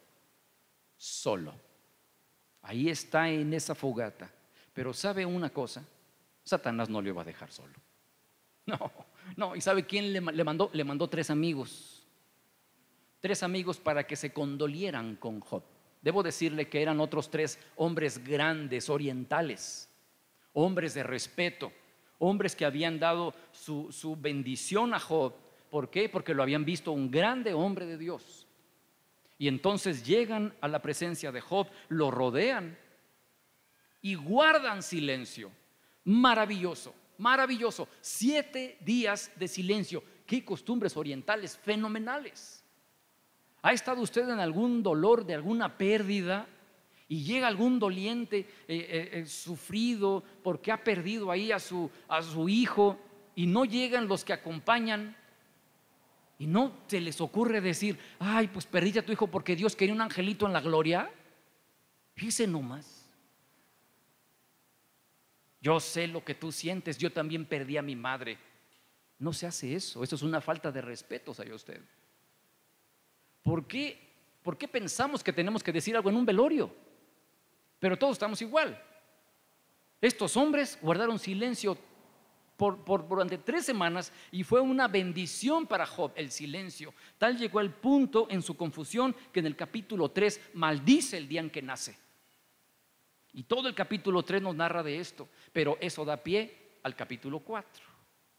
Ahí está en esa fogata. Pero ¿sabe una cosa? Satanás no le iba a dejar solo. No. ¿Y sabe quién le mandó? Le mandó 3 amigos. 3 amigos para que se condolieran con Job. Debo decirle que eran otros 3 hombres grandes, orientales, hombres de respeto, hombres que habían dado su bendición a Job. ¿Por qué? Porque lo habían visto un grande hombre de Dios. Y entonces llegan a la presencia de Job, lo rodean y guardan silencio. Maravilloso. 7 días de silencio. Qué costumbres orientales fenomenales. ¿Ha estado usted en algún dolor de alguna pérdida y llega algún doliente sufrido porque ha perdido ahí a su hijo, y no llegan los que acompañan? Y no se les ocurre decir: ay, pues perdiste a tu hijo porque Dios quería un angelito en la gloria. Fíjese nomás. Yo sé lo que tú sientes, yo también perdí a mi madre. No se hace eso, eso es una falta de respeto, ¿sabe usted? ¿Por qué pensamos que tenemos que decir algo en un velorio? Pero todos estamos igual. Estos hombres guardaron silencio durante 3 semanas, y fue una bendición para Job el silencio. Tal llegó el punto en su confusión que en el capítulo 3 maldice el día en que nace. Y todo el capítulo 3 nos narra de esto, pero eso da pie al capítulo 4.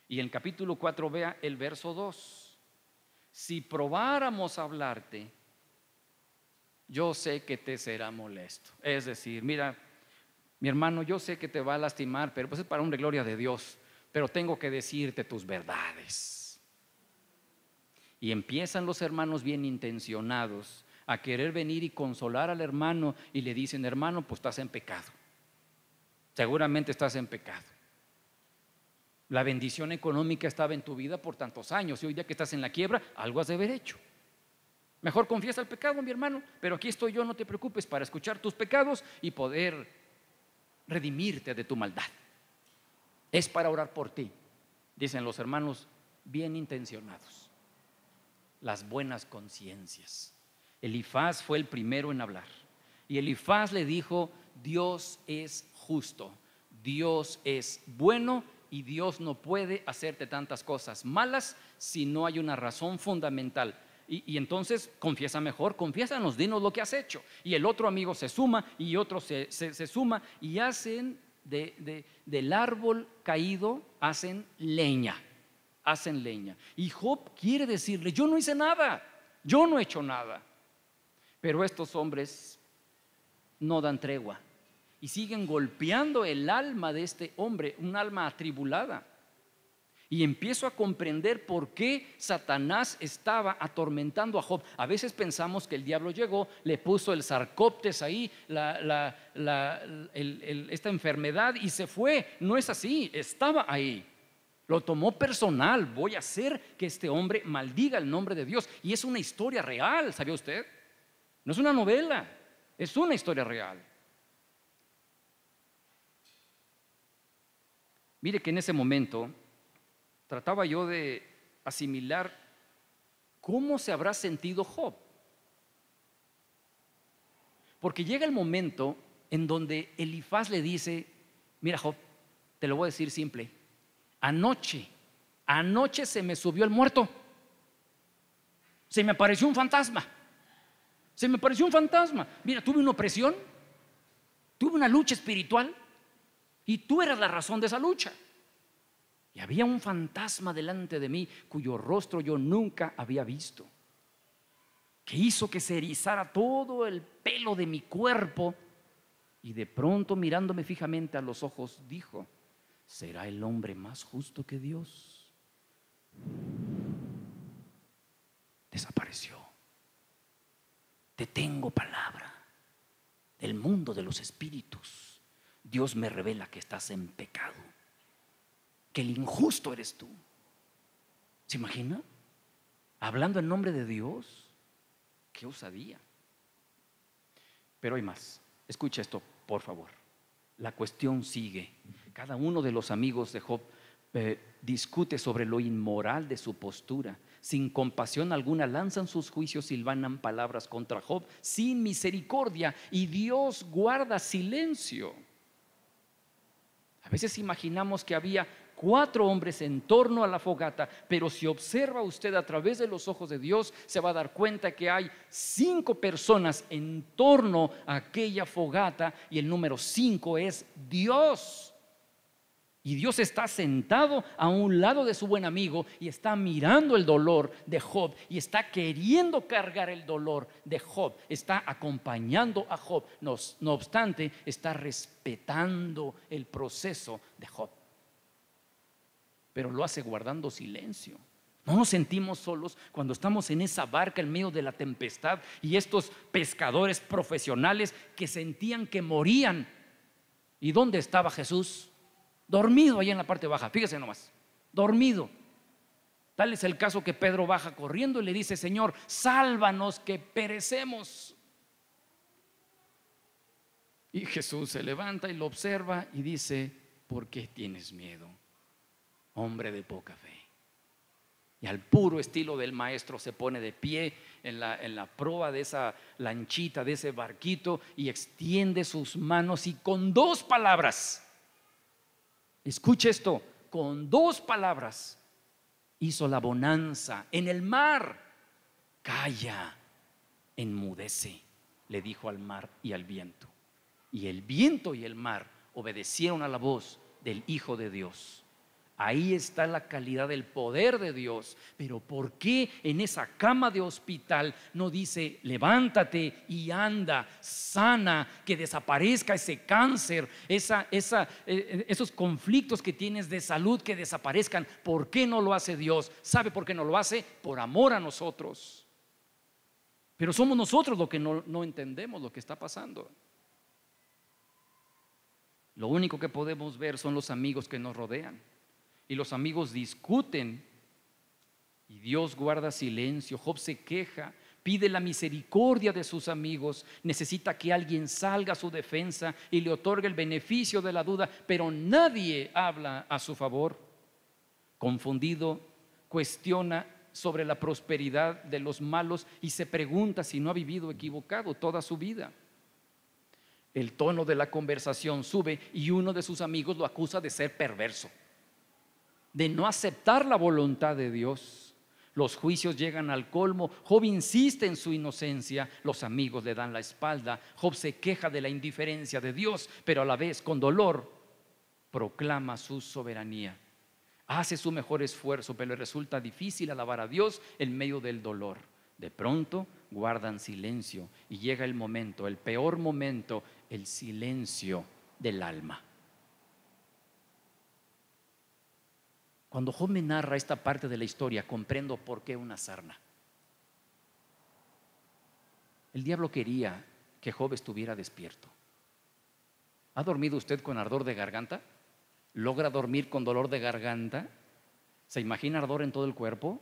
Y en el capítulo 4 vea el verso 2. Si probáramos a hablarte, yo sé que te será molesto. Es decir, mira, mi hermano, yo sé que te va a lastimar, pero pues es para una gloria de Dios, pero tengo que decirte tus verdades. Y empiezan los hermanos bien intencionados a querer venir y consolar al hermano, y le dicen: hermano, pues estás en pecado, seguramente estás en pecado. La bendición económica estaba en tu vida por tantos años, y hoy día que estás en la quiebra, algo has de haber hecho. Mejor confiesa el pecado, mi hermano, pero aquí estoy yo, no te preocupes, para escuchar tus pecados y poder redimirte de tu maldad. Es para orar por ti, dicen los hermanos bien intencionados, las buenas conciencias. Elifaz fue el primero en hablar, y Elifaz le dijo: Dios es justo, Dios es bueno, y Dios no puede hacerte tantas cosas malas si no hay una razón fundamental. Y entonces confiesa mejor, confiésanos, dinos lo que has hecho. Y el otro amigo se suma, y otro se suma, y hacen del árbol caído, hacen leña. Y Job quiere decirle: yo no hice nada, yo no he hecho nada. Pero estos hombres no dan tregua y siguen golpeando el alma de este hombre, un alma atribulada. Y empiezo a comprender por qué Satanás estaba atormentando a Job. A veces pensamos que el diablo llegó, le puso el sarcóptes ahí, esta enfermedad, y se fue. No es así, estaba ahí. Lo tomó personal: voy a hacer que este hombre maldiga el nombre de Dios. Y es una historia real, ¿sabía usted? No es una novela, es una historia real. Mire que en ese momento trataba yo de asimilar cómo se habrá sentido Job. Porque llega el momento en donde Elifaz le dice: mira, Job, te lo voy a decir simple, anoche se me subió el muerto, se me apareció un fantasma, mira, tuve una opresión, tuve una lucha espiritual, y tú eras la razón de esa lucha. Y había un fantasma delante de mí cuyo rostro yo nunca había visto, que hizo que se erizara todo el pelo de mi cuerpo. Y de pronto, mirándome fijamente a los ojos, dijo: ¿será el hombre más justo que Dios? Desapareció. Te tengo palabra del mundo de los espíritus. Dios me revela que estás en pecado, que el injusto eres tú. ¿Se imagina? Hablando en nombre de Dios. ¡Qué osadía! Pero hay más. Escucha esto, por favor. La cuestión sigue. Cada uno de los amigos de Job discute sobre lo inmoral de su postura. Sin compasión alguna lanzan sus juicios, silvanan palabras contra Job sin misericordia, y Dios guarda silencio. A veces imaginamos que había 4 hombres en torno a la fogata, pero si observa usted a través de los ojos de Dios, se va a dar cuenta que hay 5 personas en torno a aquella fogata, y el número 5 es Dios. Y Dios está sentado a un lado de su buen amigo y está mirando el dolor de Job, y está queriendo cargar el dolor de Job, está acompañando a Job. No obstante, está respetando el proceso de Job, pero lo hace guardando silencio. No nos sentimos solos cuando estamos en esa barca en medio de la tempestad, y estos pescadores profesionales que sentían que morían. ¿Y dónde estaba Jesús? Dormido ahí en la parte baja, fíjese nomás, dormido. Tal es el caso que Pedro baja corriendo y le dice: Señor, sálvanos que perecemos. Y Jesús se levanta y lo observa y dice: ¿por qué tienes miedo, hombre de poca fe? Y al puro estilo del maestro se pone de pie en la proa de esa lanchita, de ese barquito, y extiende sus manos, y con 2 palabras, escuche esto, con 2 palabras hizo la bonanza en el mar. Calla, enmudece, le dijo al mar y al viento. Y el viento y el mar obedecieron a la voz del Hijo de Dios. Ahí está la calidad del poder de Dios. Pero ¿por qué en esa cama de hospital no dice levántate y anda, sana, que desaparezca ese cáncer, esos conflictos que tienes de salud que desaparezcan? ¿Por qué no lo hace Dios? ¿Sabe por qué no lo hace? Por amor a nosotros. Pero somos nosotros los que no entendemos lo que está pasando. Lo único que podemos ver son los amigos que nos rodean. Y los amigos discuten y Dios guarda silencio. Job se queja, pide la misericordia de sus amigos, necesita que alguien salga a su defensa y le otorgue el beneficio de la duda, pero nadie habla a su favor. Confundido, cuestiona sobre la prosperidad de los malos y se pregunta si no ha vivido equivocado toda su vida. El tono de la conversación sube y uno de sus amigos lo acusa de ser perverso, de no aceptar la voluntad de Dios. Los juicios llegan al colmo. Job insiste en su inocencia, los amigos le dan la espalda. Job se queja de la indiferencia de Dios, pero a la vez con dolor proclama su soberanía. Hace su mejor esfuerzo, pero le resulta difícil alabar a Dios en medio del dolor. De pronto guardan silencio y llega el momento, el peor momento, el silencio del alma. Cuando Job me narra esta parte de la historia, comprendo por qué una sarna. El diablo quería que Job estuviera despierto. ¿Ha dormido usted con ardor de garganta? ¿Logra dormir con dolor de garganta? ¿Se imagina ardor en todo el cuerpo?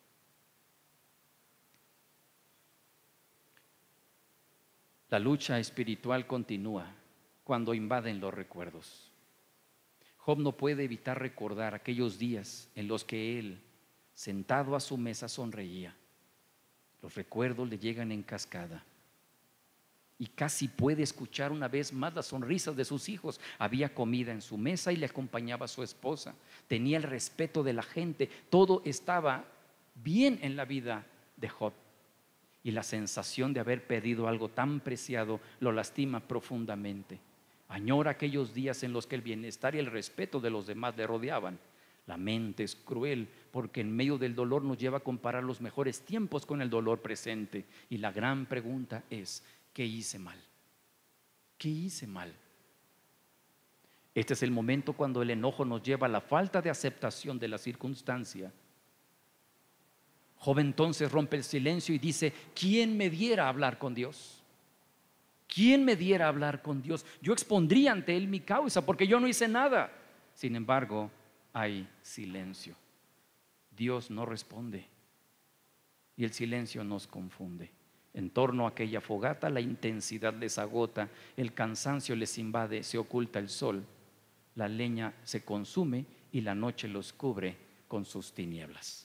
La lucha espiritual continúa cuando invaden los recuerdos. Job no puede evitar recordar aquellos días en los que él, sentado a su mesa, sonreía. Los recuerdos le llegan en cascada y casi puede escuchar una vez más las sonrisas de sus hijos. Había comida en su mesa y le acompañaba a su esposa. Tenía el respeto de la gente. Todo estaba bien en la vida de Job. Y la sensación de haber perdido algo tan preciado lo lastima profundamente. Añora aquellos días en los que el bienestar y el respeto de los demás le rodeaban. La mente es cruel porque en medio del dolor nos lleva a comparar los mejores tiempos con el dolor presente. Y la gran pregunta es, ¿qué hice mal? ¿Qué hice mal? Este es el momento cuando el enojo nos lleva a la falta de aceptación de la circunstancia. Job entonces rompe el silencio y dice, ¿quién me diera a hablar con Dios? ¿Quién me diera a hablar con Dios? Yo expondría ante Él mi causa porque yo no hice nada. Sin embargo, hay silencio. Dios no responde y el silencio nos confunde. En torno a aquella fogata la intensidad les agota, el cansancio les invade, se oculta el sol, la leña se consume y la noche los cubre con sus tinieblas.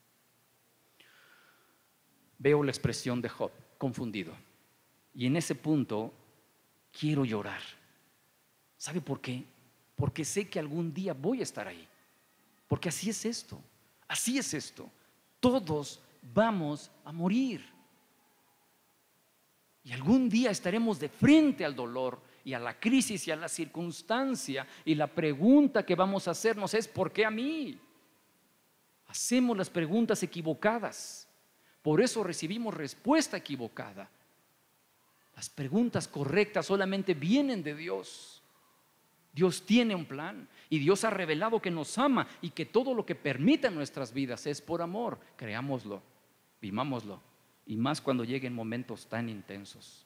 Veo la expresión de Job, confundido. Y en ese punto quiero llorar. ¿Sabe por qué? Porque sé que algún día voy a estar ahí. Porque así es esto. Así es esto. Todos vamos a morir. Y algún día estaremos de frente al dolor y a la crisis y a la circunstancia. Y la pregunta que vamos a hacernos es, ¿por qué a mí? Hacemos las preguntas equivocadas. Por eso recibimos respuesta equivocada. Las preguntas correctas solamente vienen de Dios. Dios tiene un plan y Dios ha revelado que nos ama y que todo lo que permite en nuestras vidas es por amor. Creámoslo, vivámoslo, y más cuando lleguen momentos tan intensos.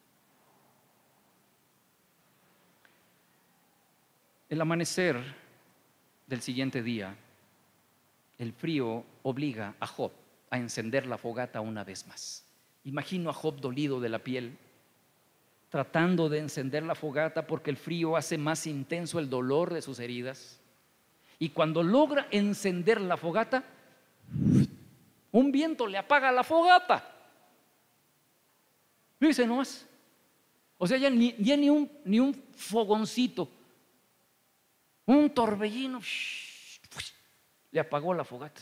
El amanecer del siguiente día, el frío obliga a Job a encender la fogata una vez más. Imagino a Job dolido de la piel, tratando de encender la fogata porque el frío hace más intenso el dolor de sus heridas. Y cuando logra encender la fogata, un viento le apaga la fogata. Fíjense nomás. O sea, ya ni un fogoncito, un torbellino le apagó la fogata.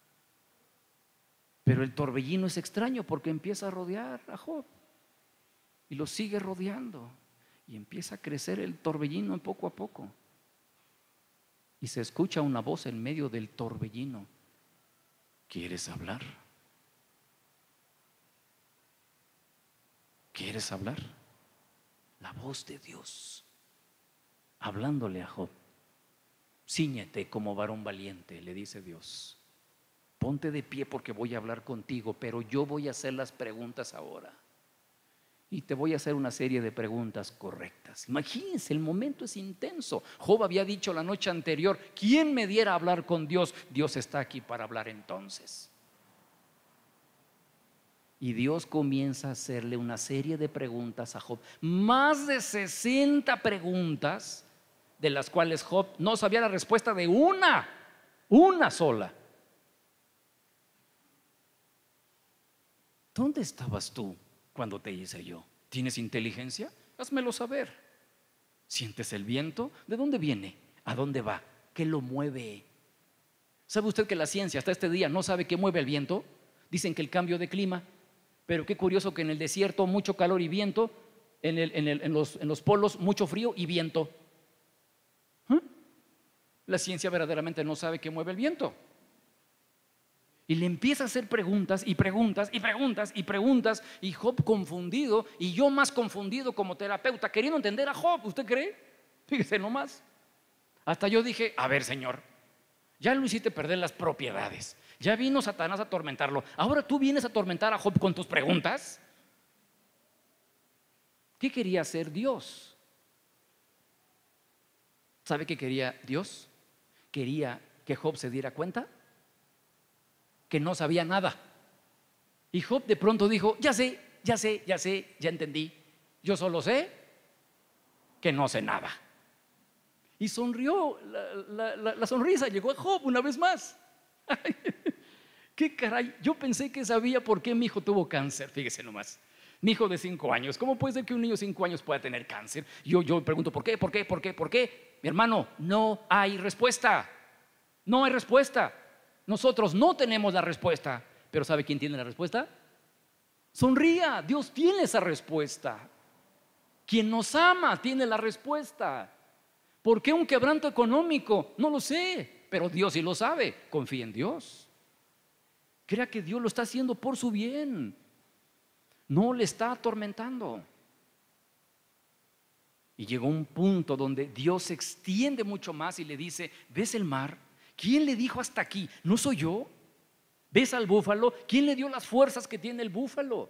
Pero el torbellino es extraño porque empieza a rodear a Job y lo sigue rodeando y empieza a crecer el torbellino poco a poco. y se escucha una voz en medio del torbellino. ¿Quieres hablar? ¿Quieres hablar? La voz de Dios hablándole a Job. Cíñete como varón valiente, le dice Dios. Ponte de pie porque voy a hablar contigo, pero yo voy a hacer las preguntas ahora. Y te voy a hacer una serie de preguntas correctas. Imagínense, el momento es intenso. Job había dicho la noche anterior: ¿quién me diera a hablar con Dios? Dios está aquí para hablar entonces. Y Dios comienza a hacerle una serie de preguntas a Job. Más de 60 preguntas, de las cuales Job no sabía la respuesta de una sola. ¿Dónde estabas tú cuando te hice yo? ¿Tienes inteligencia? Házmelo saber. ¿Sientes el viento? ¿De dónde viene? ¿A dónde va? ¿Qué lo mueve? ¿Sabe usted que la ciencia hasta este día no sabe qué mueve el viento? Dicen que el cambio de clima, pero qué curioso que en el desierto mucho calor y viento, en los polos mucho frío y viento. La ciencia verdaderamente no sabe qué mueve el viento. Y le empieza a hacer preguntas y preguntas y preguntas y preguntas, y Job confundido, y yo más confundido como terapeuta, queriendo entender a Job. ¿Usted cree? Fíjese nomás. Hasta yo dije: a ver, Señor, ya lo hiciste perder las propiedades, ya vino Satanás a atormentarlo, ahora tú vienes a atormentar a Job con tus preguntas. ¿Qué quería hacer Dios? ¿Sabe qué quería Dios? Quería que Job se diera cuenta que no sabía nada. Y Job de pronto dijo: ya sé, ya entendí. Yo solo sé que no sé nada. Y sonrió, la sonrisa llegó a Job una vez más. ¿Qué caray? Yo pensé que sabía por qué mi hijo tuvo cáncer. Fíjese nomás. Mi hijo de 5 años. ¿Cómo puede ser que un niño de 5 años pueda tener cáncer? Yo pregunto: ¿por qué? ¿Por qué? ¿Por qué? ¿Por qué? Mi hermano, no hay respuesta. No hay respuesta. Nosotros no tenemos la respuesta. Pero ¿sabe quién tiene la respuesta? Sonría, Dios tiene esa respuesta. Quien nos ama tiene la respuesta. ¿Por qué un quebranto económico? No lo sé, pero Dios sí lo sabe. Confía en Dios. Crea que Dios lo está haciendo por su bien. No le está atormentando. Y llegó un punto donde Dios se extiende mucho más y le dice: ¿ves el mar? ¿Quién le dijo hasta aquí? ¿No soy yo? ¿Ves al búfalo? ¿Quién le dio las fuerzas que tiene el búfalo?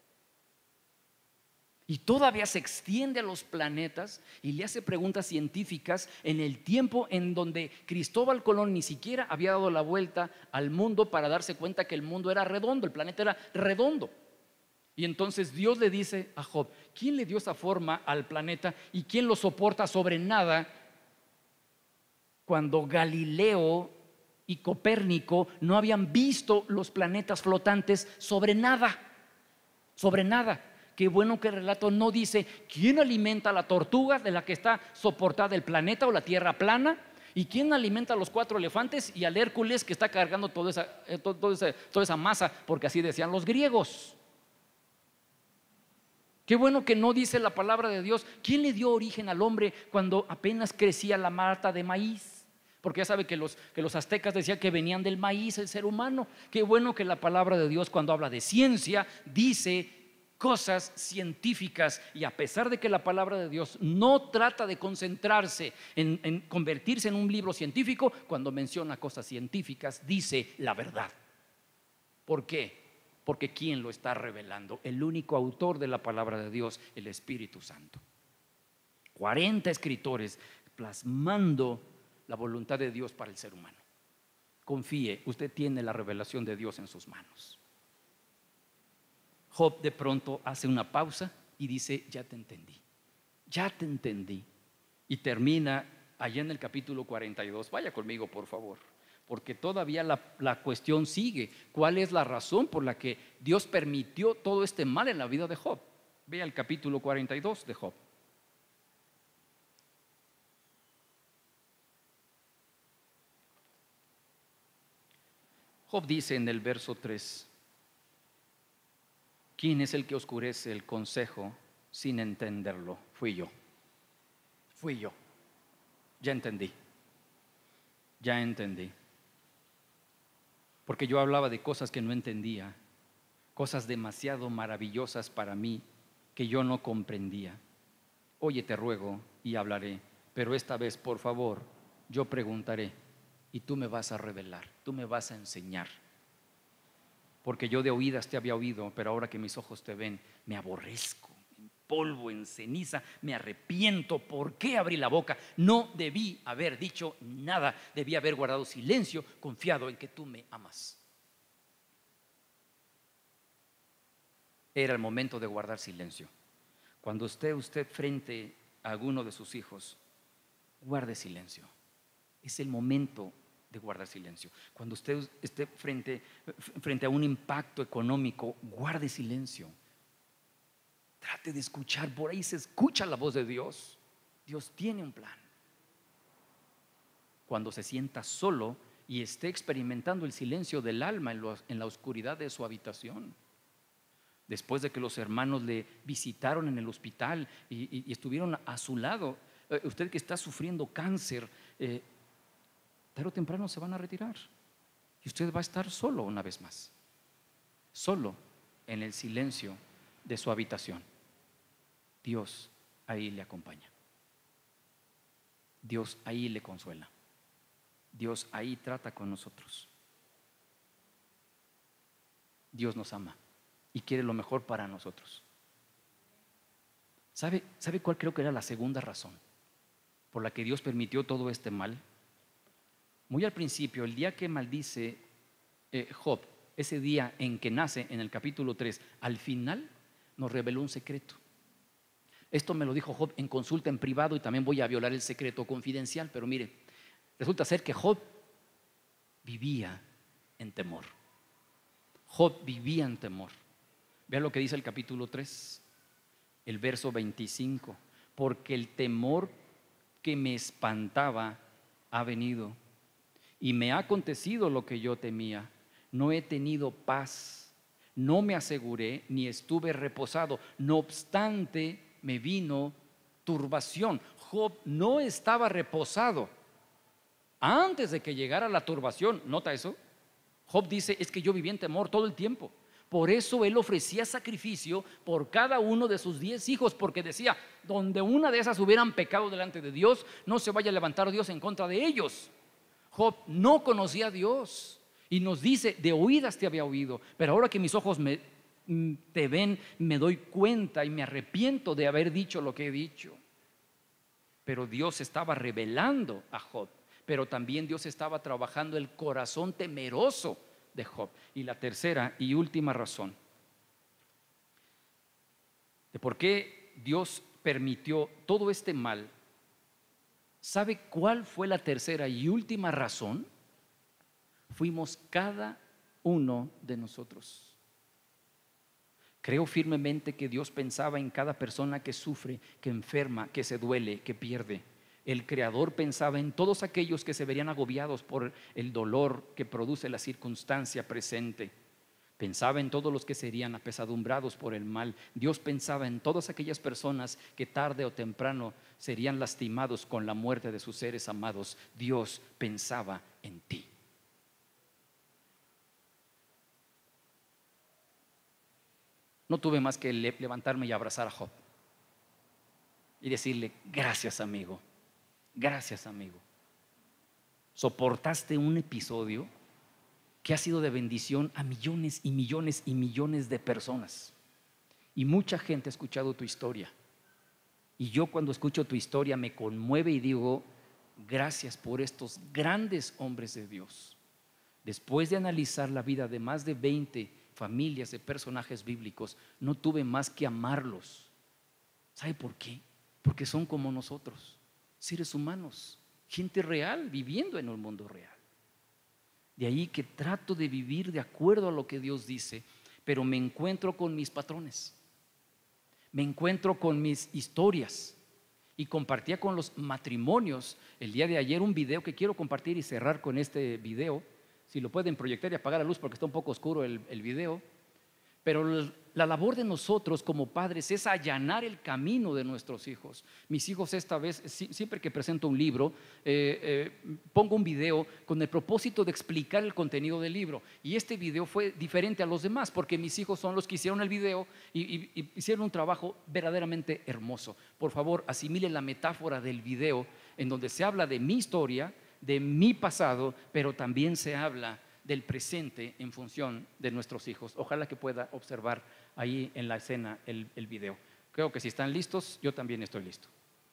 Y todavía se extiende a los planetas y le hace preguntas científicas en el tiempo en donde Cristóbal Colón ni siquiera había dado la vuelta al mundo para darse cuenta que el mundo era redondo, el planeta era redondo. Y entonces Dios le dice a Job: ¿quién le dio esa forma al planeta y quién lo soporta sobre nada? Cuando Galileo y Copérnico no habían visto los planetas flotantes sobre nada. Sobre nada. Qué bueno que el relato no dice quién alimenta a la tortuga de la que está soportada el planeta o la tierra plana, y quién alimenta a los 4 elefantes y al Hércules que está cargando toda esa masa, porque así decían los griegos. Qué bueno que no dice la palabra de Dios quién le dio origen al hombre cuando apenas crecía la mata de maíz. Porque ya sabe que los aztecas decían que venían del maíz el ser humano. Qué bueno que la palabra de Dios, cuando habla de ciencia, dice cosas científicas. Y a pesar de que la palabra de Dios no trata de concentrarse en convertirse en un libro científico, cuando menciona cosas científicas dice la verdad. ¿Por qué? Porque ¿quién lo está revelando? El único autor de la palabra de Dios, el Espíritu Santo. 40 escritores plasmando la voluntad de Dios para el ser humano. Confíe, usted tiene la revelación de Dios en sus manos. Job de pronto hace una pausa y dice: ya te entendí, ya te entendí. Y termina allá en el capítulo 42. Vaya conmigo, por favor, porque todavía la cuestión sigue. ¿Cuál es la razón por la que Dios permitió todo este mal en la vida de Job? Vea el capítulo 42 de Job. Job dice en el verso 3: ¿quién es el que oscurece el consejo sin entenderlo? Fui yo, ya entendí. ya entendí. Porque yo hablaba de cosas que no entendía, cosas demasiado maravillosas para mí que yo no comprendía. Oye, te ruego y hablaré, pero esta vez, por favor, yo preguntaré y tú me vas a revelar, tú me vas a enseñar. Porque yo de oídas te había oído, pero ahora que mis ojos te ven, me aborrezco, en polvo, en ceniza, me arrepiento. ¿Por qué abrí la boca? No debí haber dicho nada, debí haber guardado silencio, confiado en que tú me amas. Era el momento de guardar silencio. Cuando esté usted frente a alguno de sus hijos, guarde silencio. Es el momento de guardar silencio. Cuando usted esté frente a un impacto económico, guarde silencio. Trate de escuchar, por ahí se escucha la voz de Dios. Dios tiene un plan. Cuando se sienta solo y esté experimentando el silencio del alma en la oscuridad de su habitación. Después de que los hermanos le visitaron en el hospital y estuvieron a su lado, usted que está sufriendo cáncer, tarde o temprano se van a retirar y usted va a estar solo una vez más, solo en el silencio de su habitación. Dios ahí le acompaña, Dios ahí le consuela, Dios ahí trata con nosotros. Dios nos ama y quiere lo mejor para nosotros. ¿Sabe cuál creo que era la segunda razón por la que Dios permitió todo este mal? Muy al principio, el día que maldice Job, ese día en que nace en el capítulo 3, al final nos reveló un secreto. Esto me lo dijo Job en consulta en privado y también voy a violar el secreto confidencial, pero mire, resulta ser que Job vivía en temor. Job vivía en temor. Vea lo que dice el capítulo 3, el verso 25. Porque el temor que me espantaba ha venido y me ha acontecido lo que yo temía. No he tenido paz, no me aseguré ni estuve reposado. No obstante, me vino turbación. Job no estaba reposado antes de que llegara la turbación. ¿Nota eso? Job dice, es que yo viví en temor todo el tiempo. Por eso él ofrecía sacrificio por cada uno de sus 10 hijos, porque decía, donde una de esas hubieran pecado delante de Dios, no se vaya a levantar Dios en contra de ellos. Job no conocía a Dios y nos dice, de oídas te había oído, pero ahora que mis ojos te ven, me doy cuenta y me arrepiento de haber dicho lo que he dicho. Pero Dios estaba revelando a Job, pero también Dios estaba trabajando el corazón temeroso de Job. Y la tercera y última razón de por qué Dios permitió todo este mal, ¿sabe cuál fue la tercera y última razón? Fuimos cada uno de nosotros. Creo firmemente que Dios pensaba en cada persona que sufre, que enferma, que se duele, que pierde. El Creador pensaba en todos aquellos que se verían agobiados por el dolor que produce la circunstancia presente. Pensaba en todos los que serían apesadumbrados por el mal. Dios pensaba en todas aquellas personas que tarde o temprano serían lastimados con la muerte de sus seres amados. Dios pensaba en ti. No tuve más que levantarme y abrazar a Job y decirle, gracias amigo. Gracias, amigo. Soportaste un episodio que ha sido de bendición a millones y millones y millones de personas. Y mucha gente ha escuchado tu historia. Y yo cuando escucho tu historia me conmueve y digo, gracias por estos grandes hombres de Dios. Después de analizar la vida de más de 20 familias de personajes bíblicos, no tuve más que amarlos. ¿Sabe por qué? Porque son como nosotros. Seres humanos, gente real, viviendo en un mundo real. De ahí que trato de vivir de acuerdo a lo que Dios dice, pero me encuentro con mis patrones, me encuentro con mis historias. Y compartía con los matrimonios el día de ayer un video que quiero compartir y cerrar con este video. Si lo pueden proyectar y apagar la luz porque está un poco oscuro el video. Pero la labor de nosotros como padres es allanar el camino de nuestros hijos. Mis hijos esta vez, siempre que presento un libro, pongo un video con el propósito de explicar el contenido del libro. Y este video fue diferente a los demás porque mis hijos son los que hicieron el video y hicieron un trabajo verdaderamente hermoso. Por favor, asimile la metáfora del video en donde se habla de mi historia, de mi pasado, pero también se habla del presente en función de nuestros hijos. Ojalá que pueda observar ahí en la escena el video. Creo que si están listos, yo también estoy listo.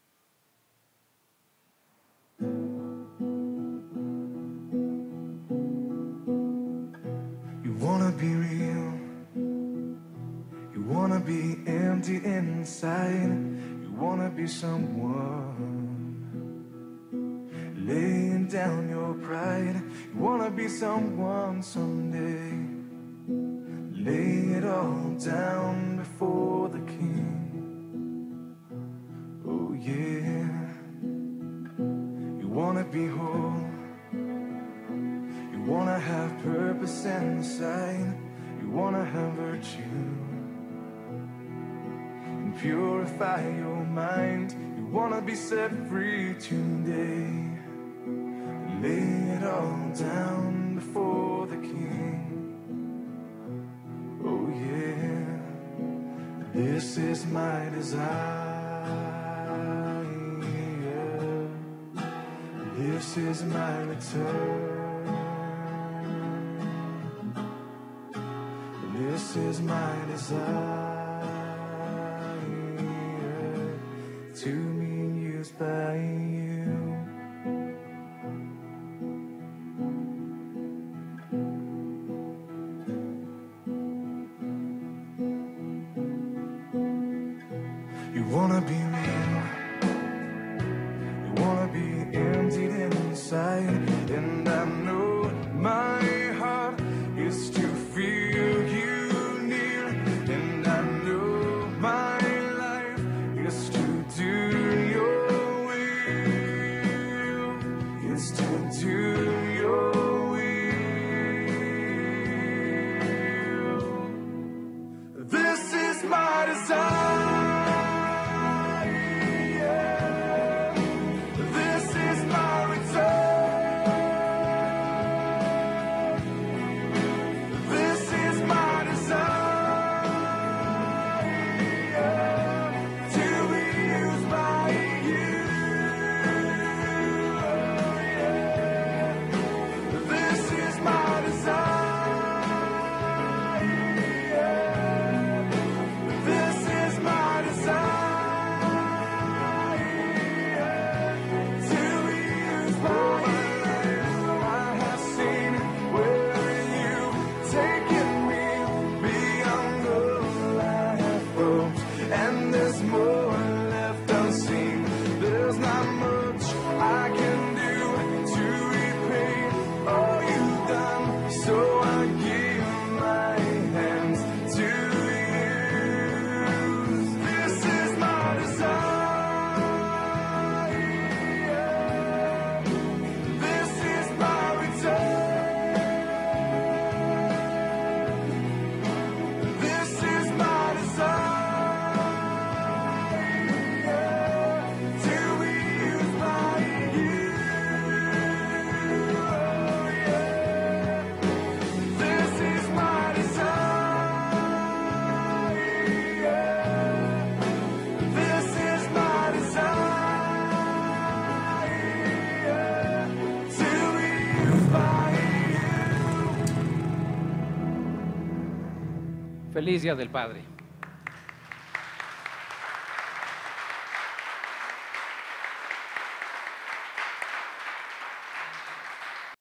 You wanna be real, you wanna be empty inside, you wanna be someone laying down your pride. You wanna be someone someday. Lay it all down before the King. Oh yeah. You wanna be whole. You wanna have purpose inside. You wanna have virtue and purify your mind. You wanna be set free today. Lay it all down before the King. Oh yeah, this is my desire. This is my return. This is my desire to be used by you. You wanna be real, you wanna be emptied inside, and I know my heart is to feel you near, and I know my life is to do your will, is to do your will. This is my desire. Feliz Día del Padre.